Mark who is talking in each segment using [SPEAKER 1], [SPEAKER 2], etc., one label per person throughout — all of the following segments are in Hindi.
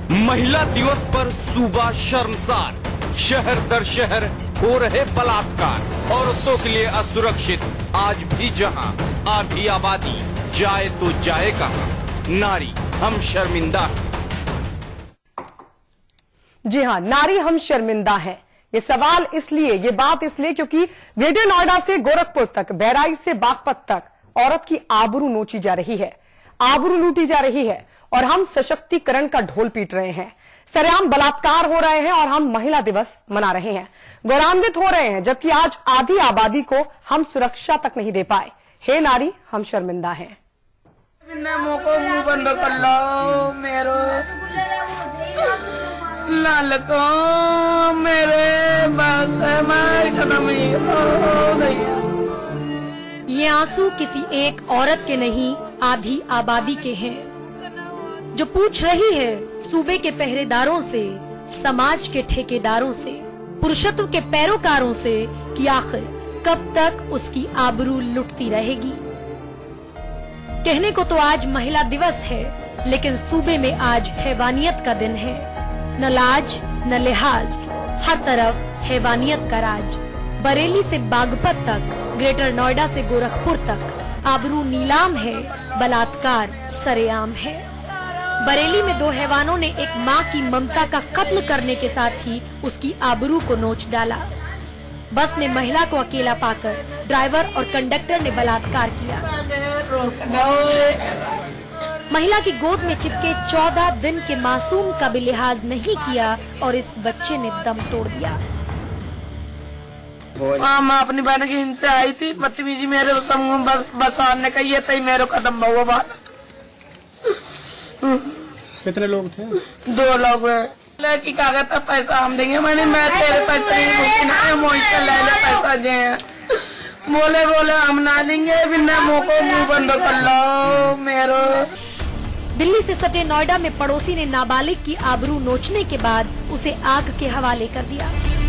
[SPEAKER 1] महिला दिवस पर सूबा शर्मसार, शहर दर शहर हो रहे बलात्कार। औरतों के लिए असुरक्षित आज भी जहां आधी आबादी, जाए तो जाए कहां, नारी हम शर्मिंदा हैं।
[SPEAKER 2] जी हाँ, नारी हम शर्मिंदा हैं। ये सवाल इसलिए, ये बात इसलिए क्योंकि ग्रेटर नोएडा से गोरखपुर तक, बहराइच से बागपत तक औरत की आबरू नोची जा रही है, आबरू लूटी जा रही है और हम सशक्तिकरण का ढोल पीट रहे हैं। सरेआम बलात्कार हो रहे हैं और हम महिला दिवस मना रहे हैं, गौरवान्वित हो रहे हैं, जबकि आज आधी आबादी को हम सुरक्षा तक नहीं दे पाए। हे नारी हम शर्मिंदा हैं।
[SPEAKER 3] बंद कर लो मेरो लाल को मेरे बस खत्म
[SPEAKER 4] ये आंसू किसी एक औरत के नहीं, आधी आबादी के हैं, जो पूछ रही है सूबे के पहरेदारों से, समाज के ठेकेदारों से, पुरुषत्व के पैरोकारों से कि आखिर कब तक उसकी आबरू लुटती रहेगी। कहने को तो आज महिला दिवस है, लेकिन सूबे में आज हैवानियत का दिन है। न लाज न लिहाज, हर तरफ हैवानियत का राज। बरेली से बागपत तक, ग्रेटर नोएडा से गोरखपुर तक आबरू नीलाम है, बलात्कार सरेआम है। बरेली में दो हैवानों ने एक मां की ममता का कत्ल करने के साथ ही उसकी आबरू को नोच डाला। बस में महिला को अकेला पाकर ड्राइवर और कंडक्टर ने बलात्कार किया। महिला की गोद में चिपके 14 दिन के मासूम का भी लिहाज नहीं किया और इस बच्चे ने दम तोड़ दिया।
[SPEAKER 3] मैं अपनी बहन की हिंद से आई थी, बदतमीजी मेरे समूह बसाने का ये तय मेरे कदम बहु बात।
[SPEAKER 5] कितने लोग थे?
[SPEAKER 3] 2 लोग। लड़की कागज का पैसा हम देंगे, मैंने मैं तेरे पैसे ले पैसा दे, बोले हम ना देंगे, बिना मोको मुंह बंद कर लो मेरो।
[SPEAKER 4] दिल्ली से सटे नोएडा में पड़ोसी ने नाबालिग की आबरू नोचने के बाद उसे आग के हवाले कर दिया।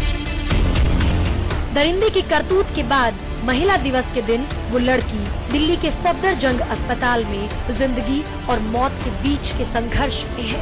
[SPEAKER 4] दरिंदे की करतूत के बाद महिला दिवस के दिन वो लड़की दिल्ली के सफदरजंग अस्पताल में जिंदगी और मौत के बीच के संघर्ष में है।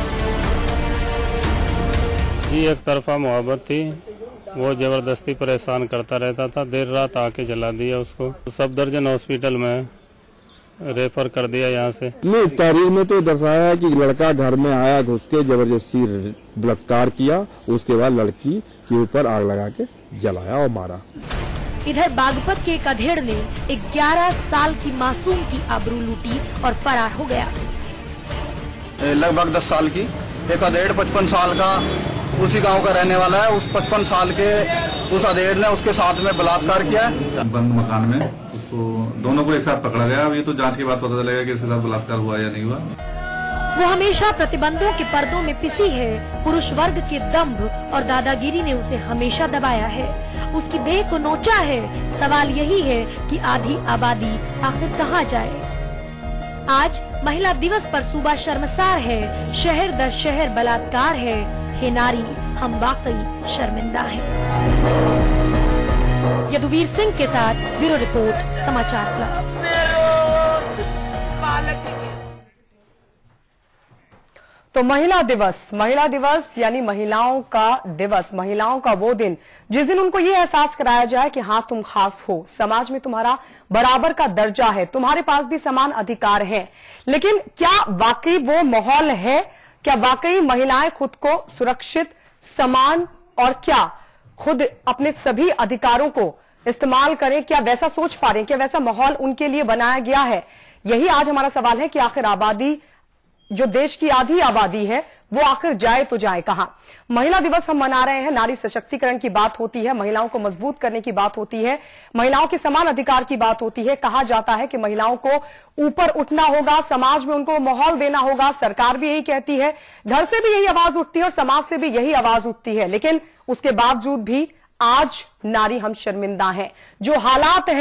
[SPEAKER 5] ये एक तरफा मोहब्बत थी, वो जबरदस्ती परेशान करता रहता था, देर रात आके जला दिया उसको। सफदरजंग हॉस्पिटल में रेफर कर दिया यहाँ से।
[SPEAKER 6] नहीं, तहरीर में तो दर्शाया है कि लड़का घर में आया, घुस के जबरदस्ती बलात्कार किया, उसके बाद लड़की के ऊपर आग लगा के जलाया और मारा।
[SPEAKER 4] इधर बागपत के एक अधेड़ ने 11 साल की मासूम की आबरू लूटी और फरार हो गया।
[SPEAKER 7] लगभग 10 साल की एक अधेड़ 55 साल का उसी गांव का रहने वाला है। उस 55 साल के उस अधेड़ ने उसके साथ में बलात्कार किया।
[SPEAKER 8] बंद मकान में उसको दोनों को एक साथ पकड़ा गया। अब ये तो जांच के बाद पता चलेगा कि इसके साथ बलात्कार हुआ या नहीं हुआ।
[SPEAKER 4] वो हमेशा प्रतिबंधों के पर्दों में पिसी है। पुरुष वर्ग के दंभ और दादागिरी ने उसे हमेशा दबाया है, उसकी देह को नोचा है। सवाल यही है कि आधी आबादी आखिर कहाँ जाए। आज महिला दिवस पर सूबा शर्मसार है, शहर दर शहर बलात्कार है। हे नारी हम वाकई शर्मिंदा हैं। यदुवीर सिंह के साथ ब्यूरो रिपोर्ट, समाचार प्लस।
[SPEAKER 2] तो महिला दिवस यानी महिलाओं का दिवस, महिलाओं का वो दिन जिस दिन उनको ये एहसास कराया जाए कि हाँ तुम खास हो, समाज में तुम्हारा बराबर का दर्जा है, तुम्हारे पास भी समान अधिकार हैं। लेकिन क्या वाकई वो माहौल है? क्या वाकई महिलाएं खुद को सुरक्षित, समान और क्या खुद अपने सभी अधिकारों को इस्तेमाल करें? क्या वैसा सोच पा रहे हैं? क्या वैसा माहौल उनके लिए बनाया गया है? यही आज हमारा सवाल है कि आखिर आबादी, जो देश की आधी आबादी है, वो आखिर जाए तो जाए कहां? महिला दिवस हम मना रहे हैं, नारी सशक्तिकरण की बात होती है, महिलाओं को मजबूत करने की बात होती है, महिलाओं के समान अधिकार की बात होती है। कहा जाता है कि महिलाओं को ऊपर उठना होगा, समाज में उनको माहौल देना होगा। सरकार भी यही कहती है, घर से भी यही आवाज उठती है और समाज से भी यही आवाज उठती है। लेकिन उसके बावजूद भी आज नारी हम शर्मिंदा हैं। जो हालात हैं,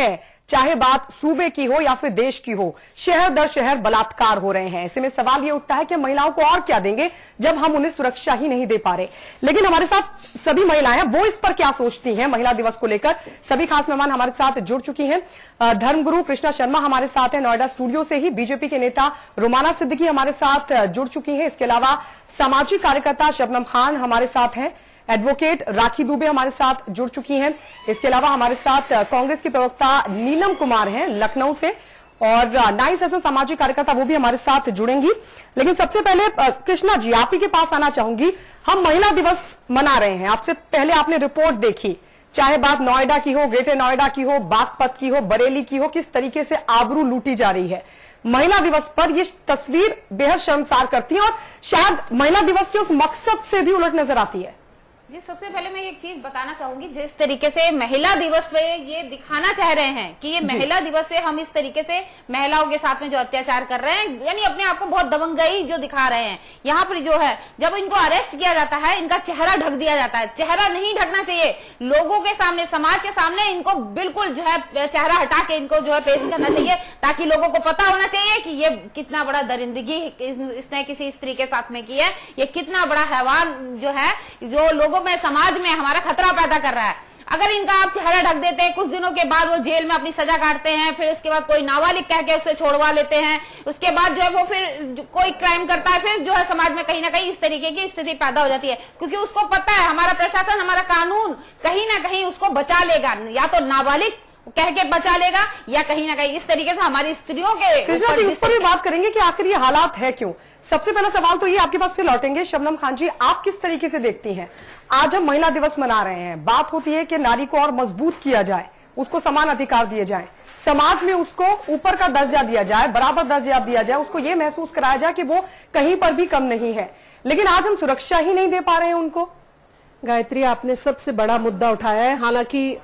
[SPEAKER 2] चाहे बात सूबे की हो या फिर देश की हो, शहर दर शहर बलात्कार हो रहे हैं। ऐसे में सवाल ये उठता है कि महिलाओं को और क्या देंगे जब हम उन्हें सुरक्षा ही नहीं दे पा रहे। लेकिन हमारे साथ सभी महिलाएं, वो इस पर क्या सोचती हैं महिला दिवस को लेकर। सभी खास मेहमान हमारे साथ जुड़ चुकी हैं। धर्मगुरु कृष्णा शर्मा हमारे साथ हैं नोएडा स्टूडियो से ही। बीजेपी के नेता रुमाना सिद्दीकी हमारे साथ जुड़ चुकी हैं। इसके अलावा सामाजिक कार्यकर्ता शबनम खान हमारे साथ हैं। एडवोकेट राखी दुबे हमारे साथ जुड़ चुकी हैं। इसके अलावा हमारे साथ कांग्रेस की प्रवक्ता नीलम कुमार हैं लखनऊ से, और नाइस हसन सामाजिक कार्यकर्ता वो भी हमारे साथ जुड़ेंगी। लेकिन सबसे पहले कृष्णा जी, आप ही के पास आना चाहूंगी। हम महिला दिवस मना रहे हैं, आपसे पहले आपने रिपोर्ट देखी, चाहे बात नोएडा की हो, ग्रेटर नोएडा की हो, बागपत की हो, बरेली की हो, किस तरीके से आबरू लूटी जा रही है। महिला दिवस पर ये तस्वीर बेहद शर्मसार करती है और शायद महिला दिवस के उस मकसद से भी उलट नजर आती है।
[SPEAKER 9] जी, सबसे पहले मैं एक चीज बताना चाहूंगी, जिस तरीके से महिला दिवस पे ये दिखाना चाह रहे हैं कि ये महिला दिवस पे हम इस तरीके से महिलाओं के साथ में जो अत्याचार कर रहे हैं, यानी अपने आप को बहुत दबंगई जो दिखा रहे हैं। यहाँ पर जो है, जब इनको अरेस्ट किया जाता है, इनका चेहरा ढक दिया जाता है। चेहरा नहीं ढकना चाहिए, लोगों के सामने, समाज के सामने इनको बिल्कुल जो है चेहरा हटा के इनको जो है पेश करना चाहिए, ताकि लोगों को पता होना चाहिए कि ये कितना बड़ा दरिंदगी इसने किसी स्त्री के साथ में की है, ये कितना बड़ा हैवान जो है, जो लोगों में, समाज में हमारा खतरा पैदा कर रहा है। अगर इनका आप चेहरा ढक देते हैं, कुछ दिनों के बाद वो जेल में अपनी सजा काटते हैं, फिर उसके बाद कोई नाबालिग कह के उसे छोड़वा लेते हैं, उसके बाद जो है वो फिर कोई क्राइम करता है, फिर जो है समाज में कहीं ना कहीं इस तरीके की स्थिति पैदा हो जाती है, क्योंकि उसको पता है हमारा प्रशासन, हमारा कानून कहीं ना कहीं उसको बचा लेगा, या तो नाबालिग कह के बचा लेगा, या कहीं ना कहीं इस तरीके से हमारी स्त्रियों के
[SPEAKER 2] ऊपर भी बात करेंगे कि आखिर ये हालात है क्यों। सबसे पहला सवाल तो ये आपके पास फिर लौटेंगे। शबनम खान जी, आप किस तरीके से देखती हैं, आज हम महिला दिवस मना रहे हैं, बात होती है कि नारी को और मजबूत किया जाए, उसको समान अधिकार दिए जाए, समाज में उसको ऊपर का दर्जा दिया जाए, बराबर दर्जा दिया जाए, उसको ये महसूस कराया जाए कि वो कहीं पर भी कम नहीं है। लेकिन आज हम सुरक्षा ही नहीं दे पा रहे हैं उनको।
[SPEAKER 10] गायत्री, आपने सबसे बड़ा मुद्दा उठाया है। हालांकि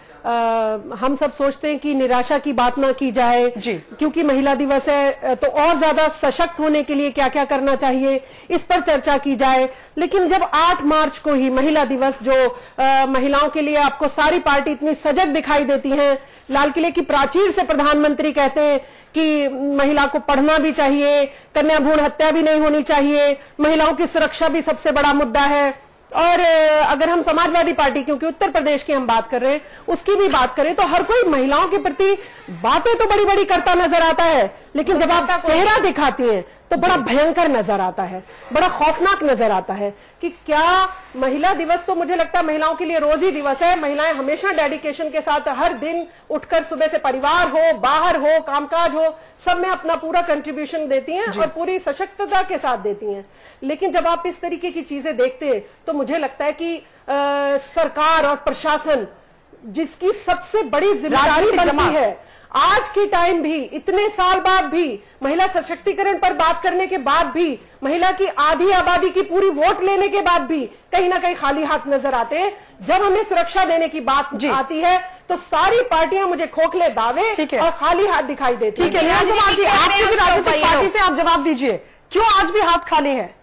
[SPEAKER 10] हम सब सोचते हैं कि निराशा की बात ना की जाए जी, क्योंकि महिला दिवस है तो और ज्यादा सशक्त होने के लिए क्या क्या करना चाहिए, इस पर चर्चा की जाए। लेकिन जब 8 मार्च को ही महिला दिवस, जो महिलाओं के लिए आपको सारी पार्टी इतनी सजग दिखाई देती है, लाल किले की प्राचीर से प्रधानमंत्री कहते हैं कि महिला को पढ़ना भी चाहिए, कन्या भ्रूण हत्या भी नहीं होनी चाहिए, महिलाओं की सुरक्षा भी सबसे बड़ा मुद्दा है। और अगर हम समाजवादी पार्टी, क्योंकि उत्तर प्रदेश की हम बात कर रहे हैं, उसकी भी बात करें तो हर कोई महिलाओं के प्रति बातें तो बड़ी बड़ी करता नजर आता है, लेकिन जब आप चेहरा दिखाती हैं तो बड़ा भयंकर नजर आता है, बड़ा खौफनाक नजर आता है कि क्या महिला दिवस, तो मुझे लगता है महिलाओं के लिए रोज ही दिवस है। महिलाएं हमेशा डेडिकेशन के साथ हर दिन उठकर सुबह से परिवार हो, बाहर हो, कामकाज हो, सब में अपना पूरा कंट्रीब्यूशन देती हैं और पूरी सशक्तता के साथ देती हैं। लेकिन जब आप इस तरीके की चीजें देखते हैं तो मुझे लगता है कि सरकार और प्रशासन, जिसकी सबसे बड़ी जिम्मेदारी बनती है, आज के टाइम भी, इतने साल बाद भी, महिला सशक्तिकरण पर बात करने के बाद भी, महिला की आधी आबादी की पूरी वोट लेने के बाद भी कहीं ना कहीं खाली हाथ नजर आते हैं। जब हमें सुरक्षा देने की बात आती है तो सारी पार्टियां मुझे खोखले दावे और खाली हाथ दिखाई देती
[SPEAKER 2] है। राजनीतिक पार्टी से आप जवाब दीजिए, क्यों आज भी हाथ खाली है?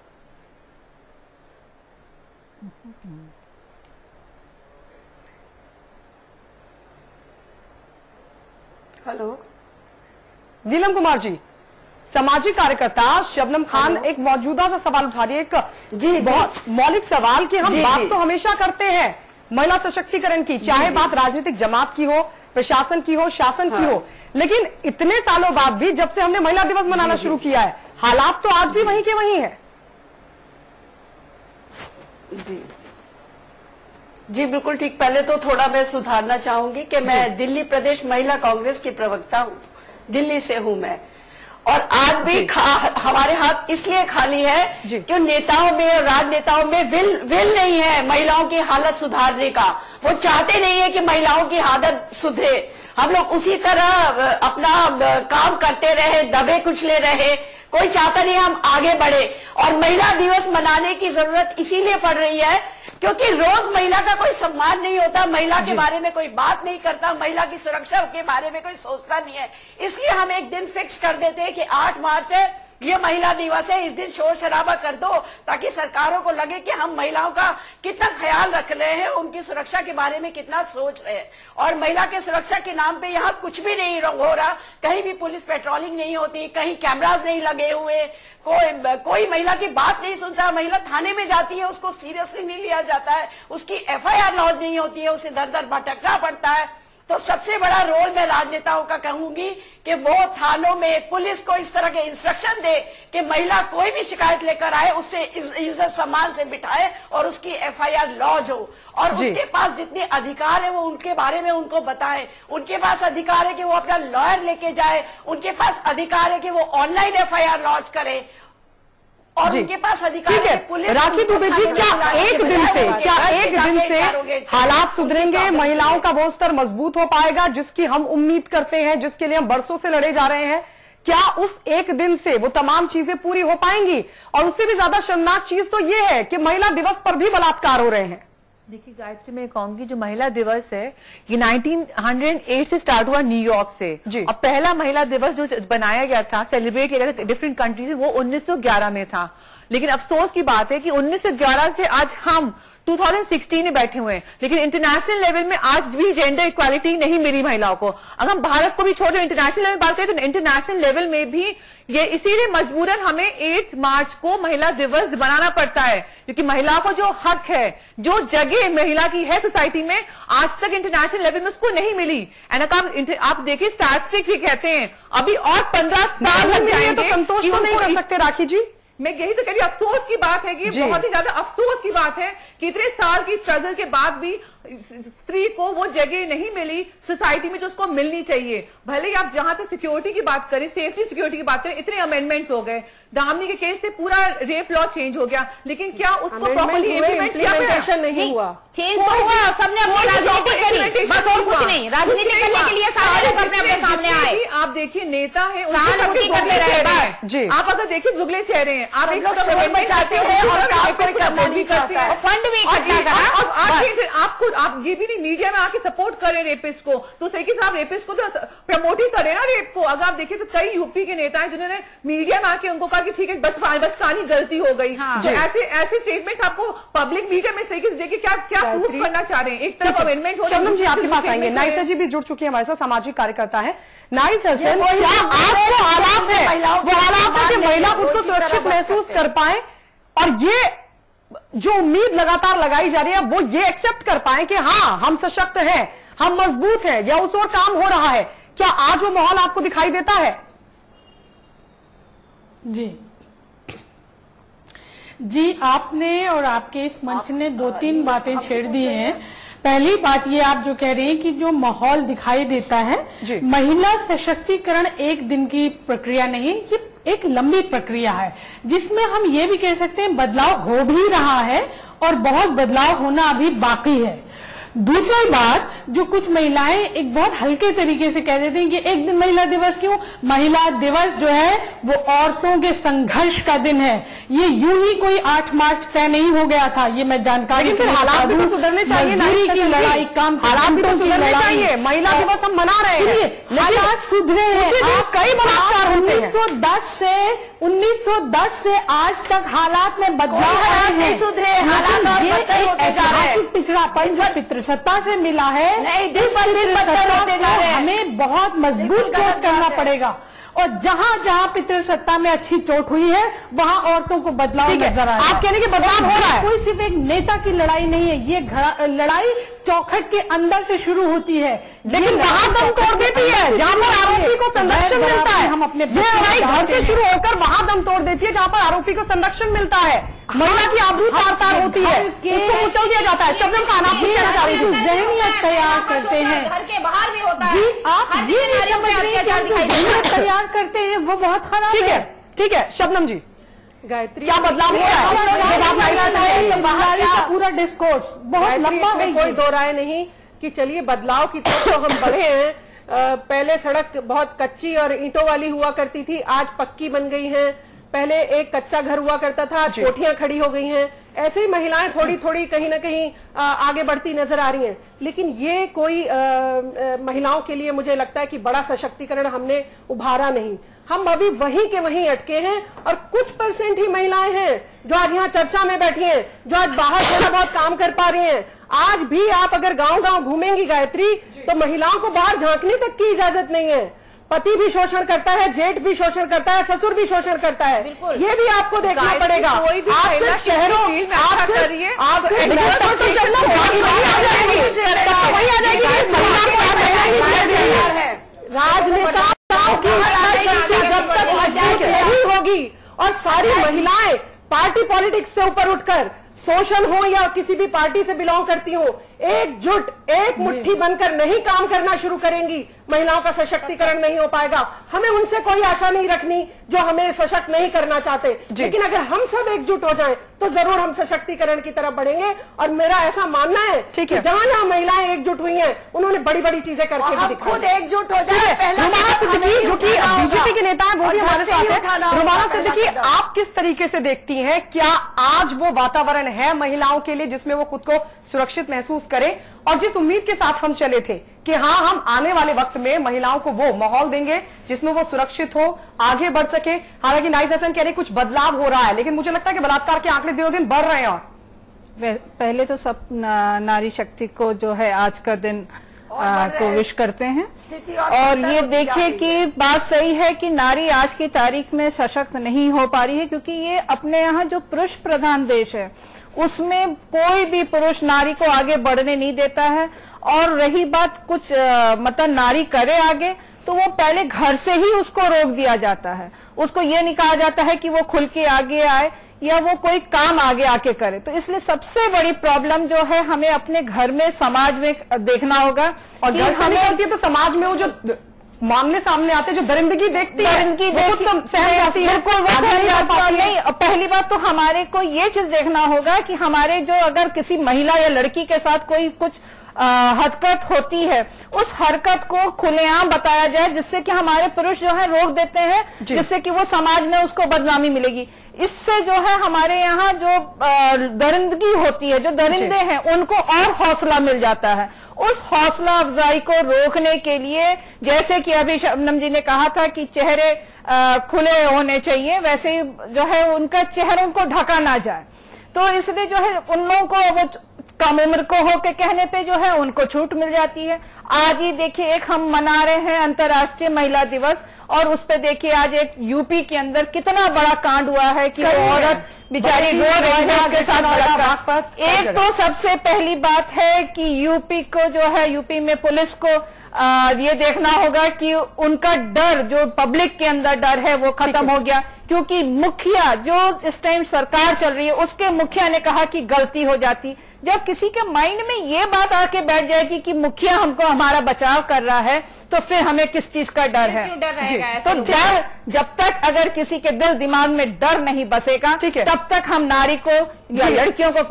[SPEAKER 10] हेलो
[SPEAKER 2] नीलम कुमार जी, सामाजिक कार्यकर्ता शबनम खान एक मौजूदा सा सवाल उठा रही है, एक बहुत मौलिक सवाल कि हम बात तो हमेशा करते हैं महिला सशक्तिकरण की, चाहे बात राजनीतिक जमात की हो, प्रशासन की हो, शासन की हो, लेकिन इतने सालों बाद भी, जब से हमने महिला दिवस मनाना शुरू किया है, हालात तो आज भी वहीं के वहीं है।
[SPEAKER 11] जी बिल्कुल ठीक। पहले तो थोड़ा मैं सुधारना चाहूंगी कि मैं दिल्ली प्रदेश महिला कांग्रेस की प्रवक्ता हूँ, दिल्ली से हूँ मैं, और आज भी हमारे हाथ इसलिए खाली है कि नेताओं में और राजनेताओं में विल नहीं है महिलाओं की हालत सुधारने का। वो चाहते नहीं है कि महिलाओं की हालत सुधरे। हम लोग उसी तरह अपना काम करते रहे, दबे कुचले रहे, कोई चाहता नहीं हम आगे बढ़े। और महिला दिवस मनाने की जरूरत इसीलिए पड़ रही है क्योंकि रोज महिला का कोई सम्मान नहीं होता, महिला के बारे में कोई बात नहीं करता, महिला की सुरक्षा के बारे में कोई सोचता नहीं है। इसलिए हम एक दिन फिक्स कर देते हैं कि 8 मार्च है, ये महिला दिवस है, इस दिन शोर शराबा कर दो ताकि सरकारों को लगे कि हम महिलाओं का कितना ख्याल रख रहे हैं, उनकी सुरक्षा के बारे में कितना सोच रहे हैं। और महिला के सुरक्षा के नाम पे यहाँ कुछ भी नहीं हो रहा, कहीं भी पुलिस पेट्रोलिंग नहीं होती, कहीं कैमरास नहीं लगे हुए, कोई महिला की बात नहीं सुनता। महिला थाने में जाती है, उसको सीरियसली नहीं लिया जाता है, उसकी FIR लॉन्च नहीं होती है, उसे दर दर भटकना पड़ता है। तो सबसे बड़ा रोल मैं राजनेताओं का कहूंगी कि वो थानों में पुलिस को इस तरह के इंस्ट्रक्शन दे कि महिला कोई भी शिकायत लेकर आए उससे इज्जत सम्मान से बिठाए और उसकी FIR लॉन्च हो, और उसके पास जितने अधिकार है वो उनके बारे में उनको बताए। उनके पास अधिकार है कि वो अपना लॉयर लेके जाए, उनके पास अधिकार है कि वो ऑनलाइन FIR लॉन्च करे, और उनके पास अधिकार है पुलिस।
[SPEAKER 2] राखी दुबे जी, क्या एक दिन से हालात सुधरेंगे, महिलाओं का वो स्तर मजबूत हो पाएगा जिसकी हम उम्मीद करते हैं, जिसके लिए हम बरसों से लड़े जा रहे हैं? क्या उस एक दिन से वो तमाम चीजें पूरी हो पाएंगी? और उससे भी ज्यादा शर्मनाक चीज तो ये है कि महिला दिवस पर भी बलात्कार हो रहे हैं।
[SPEAKER 12] देखिए गायत्री, मैं कहूंगी जो महिला दिवस है ये 1908 से स्टार्ट हुआ न्यूयॉर्क से, और पहला महिला दिवस जो बनाया गया था, सेलिब्रेट किया गया था डिफरेंट कंट्रीज, वो 1911 में था। लेकिन अफसोस की बात है कि 1911 से आज हम 2016 में बैठे हुए हैं, लेकिन इंटरनेशनल लेवल में आज भी जेंडर इक्वालिटी नहीं मिली महिलाओं को। अगर हम भारत को भी छोड़कर इंटरनेशनल लेवल बात करें तो इंटरनेशनल लेवल में भी ये इसीलिए मजबूरन हमें 8 मार्च को महिला दिवस बनाना पड़ता है, क्योंकि महिला को जो हक है, जो जगह महिला की है सोसाइटी में, आज तक इंटरनेशनल लेवल में उसको नहीं मिली। एंड आप देखिए स्टैटिस्टिक्स ये कहते हैं अभी और 15 साल लग जाएंगे।
[SPEAKER 2] संतोष तो नहीं कर सकते राखी जी।
[SPEAKER 12] मैं यही तो कह रही, अफसोस की बात है कि बहुत ही ज्यादा अफसोस की बात है कि इतने साल की स्ट्रगल के बाद भी स्त्री को वो जगह नहीं मिली सोसाइटी में जो उसको मिलनी चाहिए। भले ही आप जहां तक सिक्योरिटी की बात करें, सेफ्टी सिक्योरिटी की बात करें, इतने अमेंडमेंट्स हो गए, दामनी के केस से पूरा रेप लॉ चेंज हो गया, लेकिन क्या उसको प्रॉपर्ली इम्प्लीमेंटेशन नहीं हुआ?
[SPEAKER 9] चेंज तो हुआ, सबने अपनी राजनीति करी, बस और कुछ नहीं। राजनीति करने के लिए सारे लोग अपने अपने सामने आए।
[SPEAKER 12] आप देखिए नेता है,
[SPEAKER 9] सहानुभूति करते रहे बस।
[SPEAKER 12] आप अगर देखिए दुगले चेहरे हैं, आप एक
[SPEAKER 11] चाहते हैं और कोई करना नहीं चाहता है,
[SPEAKER 9] फंड भी इकट्ठा करा।
[SPEAKER 12] आप ये भी नहीं मीडिया में आके सपोर्ट करें रेपिस्ट को, तो सही कि साहब रेपिस्ट को तो प्रमोट ही करें ना रेप को। अगर आप देखिए तो कई यूपी के नेता हैं जिन्होंने मीडिया में आके उनको कहा कि ठीक है बचकानी गलती हो गई। तो ऐसे स्टेटमेंट्स आपको पब्लिक मीडिया में सही देखिए क्या प्रूफ करना चाह रहे हैं। एक तरफ अमेंडमेंट हो।
[SPEAKER 2] शबनम जी आपके पास आएंगे, नाइसा जी भी जुड़ चुकी है हमारे साथ, सामाजिक कार्यकर्ता है। नाइसा सर, क्या आपको हालात है, वो हालात है कि महिला खुद को सुरक्षित महसूस कर पाए और ये जो उम्मीद लगातार लगाई जा रही है वो ये एक्सेप्ट कर पाए कि हाँ हम सशक्त हैं, हम मजबूत हैं, या उस और काम हो रहा है? क्या आज वो माहौल आपको दिखाई देता है?
[SPEAKER 13] जी, आपने और आपके इस मंच ने 2-3 बातें छेड़ दी हैं। पहली बात ये आप जो कह रहे हैं कि जो माहौल दिखाई देता है, महिला सशक्तिकरण एक दिन की प्रक्रिया नहीं, ये एक लंबी प्रक्रिया है जिसमें हम ये भी कह सकते हैं बदलाव हो भी रहा है और बहुत बदलाव होना अभी बाकी है। दूसरी बात, जो कुछ महिलाएं एक बहुत हल्के तरीके से कह देती हैं कि एक दिन महिला दिवस क्यों? महिला दिवस जो है वो औरतों के संघर्ष का दिन है। ये यूं ही कोई 8 मार्च तय नहीं हो गया था, ये मैं जानकारी के लिए
[SPEAKER 2] हालात भी तो सुधरने चाहिए,
[SPEAKER 13] मजदूरी की लड़ाई, काम
[SPEAKER 2] हालात भी तो सुधरने चाहिए। महिला दिवस हम मना रहे हैं,
[SPEAKER 13] हालात सुधरे हैं।
[SPEAKER 2] कई बलात्कार होते हैं।
[SPEAKER 13] 1910 से आज तक हालात में बदलाव आए हैं,
[SPEAKER 11] सुधरे हालात
[SPEAKER 13] पिछड़ापन जो पितृसत्ता से मिला है, हमें बहुत मजबूत चोट करना पड़ेगा। और जहां जहां पितृसत्ता में अच्छी चोट हुई है वहां औरतों को बदलाव नजर आया।
[SPEAKER 2] आप कहने के बदलाव हो रहा है,
[SPEAKER 13] कोई सिर्फ एक नेता की लड़ाई नहीं है, ये लड़ाई चौखट के अंदर से शुरू होती है,
[SPEAKER 2] लेकिन वहां दम तोड़ देती है जहां पर आरोपी को संरक्षण मिलता है।
[SPEAKER 13] हम अपने
[SPEAKER 2] लड़ाई घर से शुरू होकर वहां दम तोड़ देती है जहां पर आरोपी को संरक्षण मिलता है, महिला की आबरू तार होती है, उसको कुचल दिया जाता है। शबनम खान, आप कहना चाह रही थी,
[SPEAKER 13] जहनीत तैयार करते हैं,
[SPEAKER 9] घर के बाहर भी होता है।
[SPEAKER 13] जी, आप ये नहीं समझ रहे हैं कि जहनीत तैयार करते हैं वो बहुत खराब है।
[SPEAKER 2] ठीक है शबनम जी,
[SPEAKER 13] गायत्री,
[SPEAKER 2] क्या बदलाव हो रहा
[SPEAKER 13] है? पूरा डिस्कोर्स बहुत लंबा है,
[SPEAKER 10] कोई दो राय नहीं कि चलिए बदलाव की तरफ तो हम बढ़े हैं। पहले सड़क बहुत कच्ची और ईंटों वाली हुआ करती थी, आज पक्की बन गई है। पहले एक कच्चा घर हुआ करता था, आज कोठियां खड़ी हो गई हैं। ऐसे ही महिलाएं थोड़ी थोड़ी कहीं ना कहीं आगे बढ़ती नजर आ रही हैं, लेकिन ये कोई महिलाओं के लिए मुझे लगता है कि बड़ा सशक्तिकरण हमने उभारा नहीं। हम अभी वहीं के वहीं अटके हैं और कुछ % ही महिलाएं हैं जो आज यहाँ चर्चा में बैठी हैं, जो आज बाहर थोड़ा बहुत काम कर पा रही हैं। आज भी आप अगर गांव-गांव घूमेंगी गायत्री, तो महिलाओं को बाहर झांकने तक की इजाजत नहीं है। पति भी शोषण करता है, जेठ भी शोषण करता है, ससुर भी शोषण करता है। ये भी आपको देखना पड़ेगा। आप सिर्फ शहरों, राजनेताओं की जब तक मजबूत नहीं होगी और सारी महिलाएं पार्टी पॉलिटिक्स से ऊपर उठकर सोशल हो या किसी भी पार्टी से बिलोंग करती हो, एकजुट एक मुट्ठी बनकर नहीं काम करना शुरू करेंगी, महिलाओं का सशक्तिकरण नहीं हो पाएगा। हमें उनसे कोई आशा नहीं रखनी जो हमें सशक्त नहीं करना चाहते, लेकिन अगर हम सब एकजुट हो जाएं तो जरूर हम सशक्तिकरण की तरफ बढ़ेंगे। और मेरा ऐसा मानना है कि जहां जहां महिलाएं एकजुट हुई हैं, उन्होंने बड़ी बड़ी चीजें करके भी दिखाई।
[SPEAKER 11] खुद एकजुट हो जाए।
[SPEAKER 2] रुमाना सिद्दीकी जो कि बीजेपी के नेता है, वो भी हमारे साथ है। रुमाना सिद्दीकी, आप किस तरीके से देखती हैं, क्या आज वो वातावरण है महिलाओं के लिए जिसमें वो खुद को सुरक्षित महसूस करें, और जिस उम्मीद के साथ हम चले थे कि हाँ हम आने वाले वक्त में महिलाओं को वो माहौल देंगे जिसमें वो सुरक्षित हो, आगे बढ़ सके। हालांकि नाइस हसन कह रहे कुछ बदलाव हो रहा है, लेकिन मुझे लगता है कि बलात्कार के आंकड़े दिनों दिन बढ़ रहे हैं। और
[SPEAKER 14] पहले तो सब नारी शक्ति को जो है आज का दिन को विश करते हैं। और ये देखिए कि बात सही है कि नारी आज की तारीख में सशक्त नहीं हो पा रही है, क्योंकि ये अपने यहाँ जो पुरुष प्रधान देश है उसमें कोई भी पुरुष नारी को आगे बढ़ने नहीं देता है। और रही बात कुछ मतलब नारी करे आगे, तो वो पहले घर से ही उसको रोक दिया जाता है। उसको ये नहीं कहा जाता है कि वो खुल के आगे आए या वो कोई काम आगे आके करे। तो इसलिए सबसे बड़ी प्रॉब्लम जो है हमें अपने घर में, समाज में देखना होगा। और
[SPEAKER 2] घर से निकलती है तो समाज में वो जो मामले सामने आते हैं, जो दरिंदगी देखती है,
[SPEAKER 14] सहन जाती है। बिल्कुल वो सहन जा पाती नहीं। पहली बात तो हमारे को ये चीज देखना होगा कि हमारे जो अगर किसी महिला या लड़की के साथ कोई कुछ हरकत होती है, उस हरकत को खुलेआम बताया जाए, जिससे कि हमारे पुरुष जो है रोक देते हैं, जिससे कि वो समाज में उसको बदनामी मिलेगी। इससे जो है हमारे यहाँ जो दरिंदगी होती है, जो दरिंदे हैं, उनको और हौसला मिल जाता है। उस हौसला अफजाई को रोकने के लिए, जैसे कि अभी शबनम जी ने कहा था कि चेहरे खुले होने चाहिए, वैसे ही जो है उनका चेहरों को ढका ना जाए। तो इसलिए जो है उन लोगों को वो कम उम्र को होके कहने पे जो है उनको छूट मिल जाती है। आज ही देखिए एक हम मना रहे हैं अंतर्राष्ट्रीय महिला दिवस, और उस पे देखिए आज एक यूपी के अंदर कितना बड़ा कांड हुआ है कि वो औरत बेचारी रो रही है के साथ। एक तो सबसे पहली बात है कि यूपी को जो है, यूपी में पुलिस को ये देखना होगा कि उनका डर, जो पब्लिक के अंदर डर है, वो खत्म हो गया। क्योंकि मुखिया, जो इस टाइम सरकार चल रही है, उसके मुखिया ने कहा कि गलती हो जाती। जब किसी के माइंड में ये बात आके बैठ जाएगी कि मुखिया हमको हमारा बचाव कर रहा है, तो फिर हमें किस चीज का डर है? तो डर, जब तक अगर किसी के दिल दिमाग में डर नहीं बसेगा, तब तक हम नारी को या लड़कियों को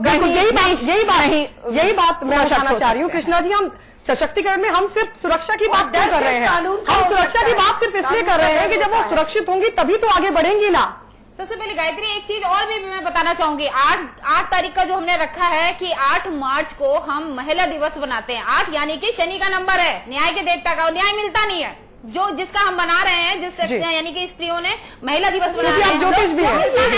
[SPEAKER 2] यही बात मैं बताना चाह रही हूँ। कृष्णा जी, हम सशक्तिकरण में हम सिर्फ सुरक्षा की बात क्यों कर रहे हैं? हम सुरक्षा की बात सिर्फ इसलिए कर रहे हैं कि जब वो सुरक्षित होंगी तभी तो आगे बढ़ेंगी ना।
[SPEAKER 9] सबसे पहले गायत्री, एक चीज और भी मैं बताना चाहूंगी। 8 तारीख का जो हमने रखा है कि 8 मार्च को हम महिला दिवस बनाते हैं। 8 यानी कि शनि का नंबर है, न्याय के देवता का, और न्याय मिलता नहीं है जो जिसका हम बना रहे हैं, जिस यानी कि स्त्रियों ने महिला दिवस बनाया है।
[SPEAKER 2] ज्योतिष भी है,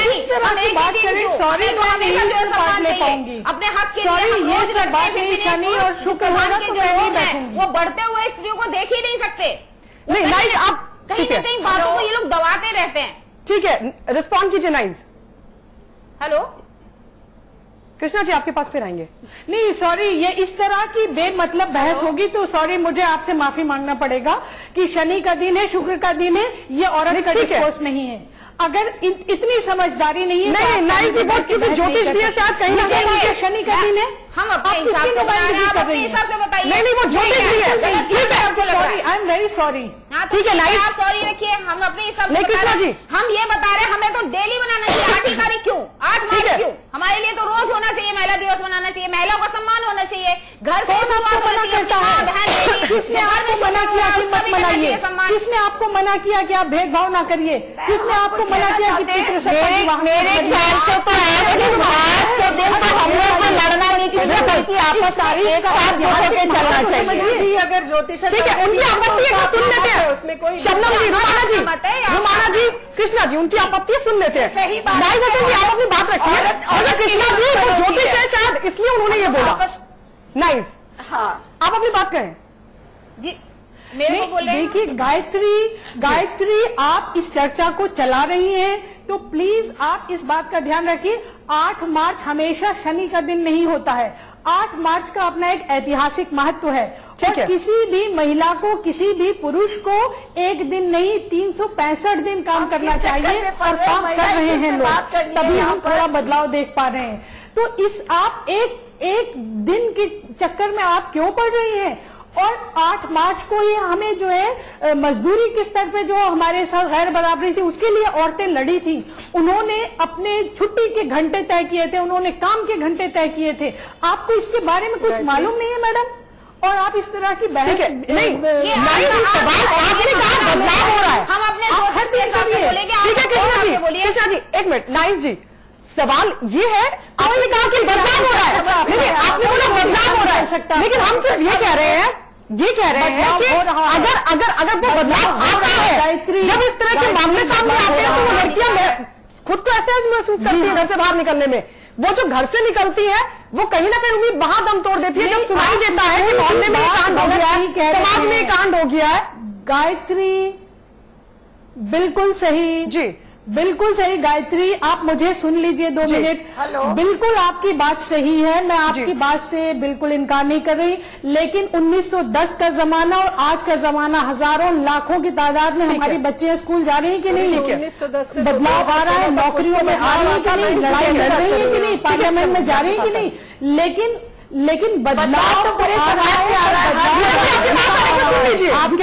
[SPEAKER 9] अपने हक के लिए
[SPEAKER 10] शनि और शुक्र
[SPEAKER 9] वो बढ़ते हुए स्त्रियों को देख ही नहीं सकते।
[SPEAKER 2] नहीं, आप
[SPEAKER 9] कहीं ना कहीं बातों को ये लोग दबाते रहते हैं।
[SPEAKER 2] ठीक है, रिस्पॉन्ड कीजिए नाइस।
[SPEAKER 9] हेलो
[SPEAKER 2] कृष्णा जी, आपके पास फिर आएंगे।
[SPEAKER 13] नहीं सॉरी, ये इस तरह की बेमतलब बहस होगी तो सॉरी, मुझे आपसे माफी मांगना पड़ेगा कि शनि का दिन है, शुक्र का दिन है, ये औरत का डिस्कोर्स नहीं है। अगर इतनी समझदारी नहीं है,
[SPEAKER 2] नहीं जी, बहुत क्योंकि ज्योतिष भी है, शायद कहीं ना कहीं
[SPEAKER 13] शनि का दिन है।
[SPEAKER 9] हम अपने हिसाब से बताइए।
[SPEAKER 2] नहीं, वो ज्योतिष भी है।
[SPEAKER 13] I am very sorry.
[SPEAKER 9] ठीक है, आप सॉरी रखिए, हम अपने हिसाब से
[SPEAKER 2] कृष्णा जी,
[SPEAKER 9] हम ये बता रहे हैं, हमें तो डेली बनाना चाहिए। 8 तारीख क्यों, 8 मार्च क्यों? हमारे लिए तो रोज होना चाहिए, महिला दिवस मनाना चाहिए, महिलाओं का सम्मान होना चाहिए, घर से सम्मान होना चाहिए।
[SPEAKER 13] किसने आपको मना किया कि मत मनाइए? किसने आपको मना किया कि आप भेदभाव ना करिए? किसने आपको मना किया कि
[SPEAKER 11] मेरे ख्याल से तो आज के दिन तो हम लोग को लड़ना नहीं चाहिए, बल्कि
[SPEAKER 10] आपस में एक साथ होकर चलना चाहिए। अगर ज्योतिष
[SPEAKER 2] ठीक है, उनकी आपत्ति है सुन लेते हैं उसमें कोई शबनम जी, रुमाना जी, कृष्णा जी, उनकी आपत्ति सुन लेते हैं।
[SPEAKER 11] सही बात
[SPEAKER 2] नाइस है कि आप अपनी बात रखिए। और कृष्णा जी ज्योतिष है शायद इसलिए उन्होंने ये बोला। नाइस,
[SPEAKER 11] हाँ
[SPEAKER 2] आप अपनी बात कहें
[SPEAKER 13] जी। देखिए गायत्री आप इस चर्चा को चला रही हैं, तो प्लीज आप इस बात का ध्यान रखिए 8 मार्च हमेशा शनि का दिन नहीं होता है। 8 मार्च का अपना एक ऐतिहासिक महत्व है। और किसी भी महिला को, किसी भी पुरुष को एक दिन नहीं 365 दिन काम करना चाहिए, और काम कर रहे हैं लोग, तभी हम थोड़ा बदलाव देख पा रहे हैं। तो इस आप एक दिन के चक्कर में आप क्यों पड़ रही हैं? और 8 मार्च को ये हमें जो है मजदूरी के स्तर पे जो हमारे साथ गैर बराबरी थी उसके लिए औरतें लड़ी थी। उन्होंने अपने छुट्टी के घंटे तय किए थे, उन्होंने काम के घंटे तय किए थे। आपको इसके बारे में कुछ मालूम नहीं है मैडम? और आप इस तरह की बहस नहीं,
[SPEAKER 2] बदलाव हो रहा है।
[SPEAKER 9] हम अपने दोस्त के साथ बोलेंगे।
[SPEAKER 2] ठीक है कृष्णा जी, एक मिनट। नाइस जी, सवाल ये है, आपने कहा कि बदलाव हो रहा है, आपने बोला बदलाव हो रहा है, लेकिन हम सिर्फ ये कह रहे हैं कि अगर वो बदलाव आता है, जब इस तरह के मामले सामने आते हैं तो वो लड़कियां खुद को ऐसे महसूस करती है घर से बाहर निकलने में। वो जो घर से निकलती है वो कहीं ना कहीं वहां दम तोड़ देती है जब सुनाई देता है कि मोहल्ले में कांड हो गया है, समाज में कांड हो गया है।
[SPEAKER 13] गायत्री बिल्कुल सही जी, बिल्कुल सही। गायत्री आप मुझे सुन लीजिए 2 मिनट। बिल्कुल आपकी बात सही है, मैं आपकी बात से बिल्कुल इनकार नहीं कर रही, लेकिन 1910 का जमाना और आज का जमाना, हजारों लाखों की तादाद में हमारी बच्चे स्कूल जा रही है कि नहीं? बदलाव आ रहा है, नौकरियों में आ रही है कि नहीं, लड़ाई लड़ रही है कि नहीं, पार्लियामेंट में जा रही है कि नहीं, लेकिन बदलाव तो पूरे समाज में आ रहा है। आपके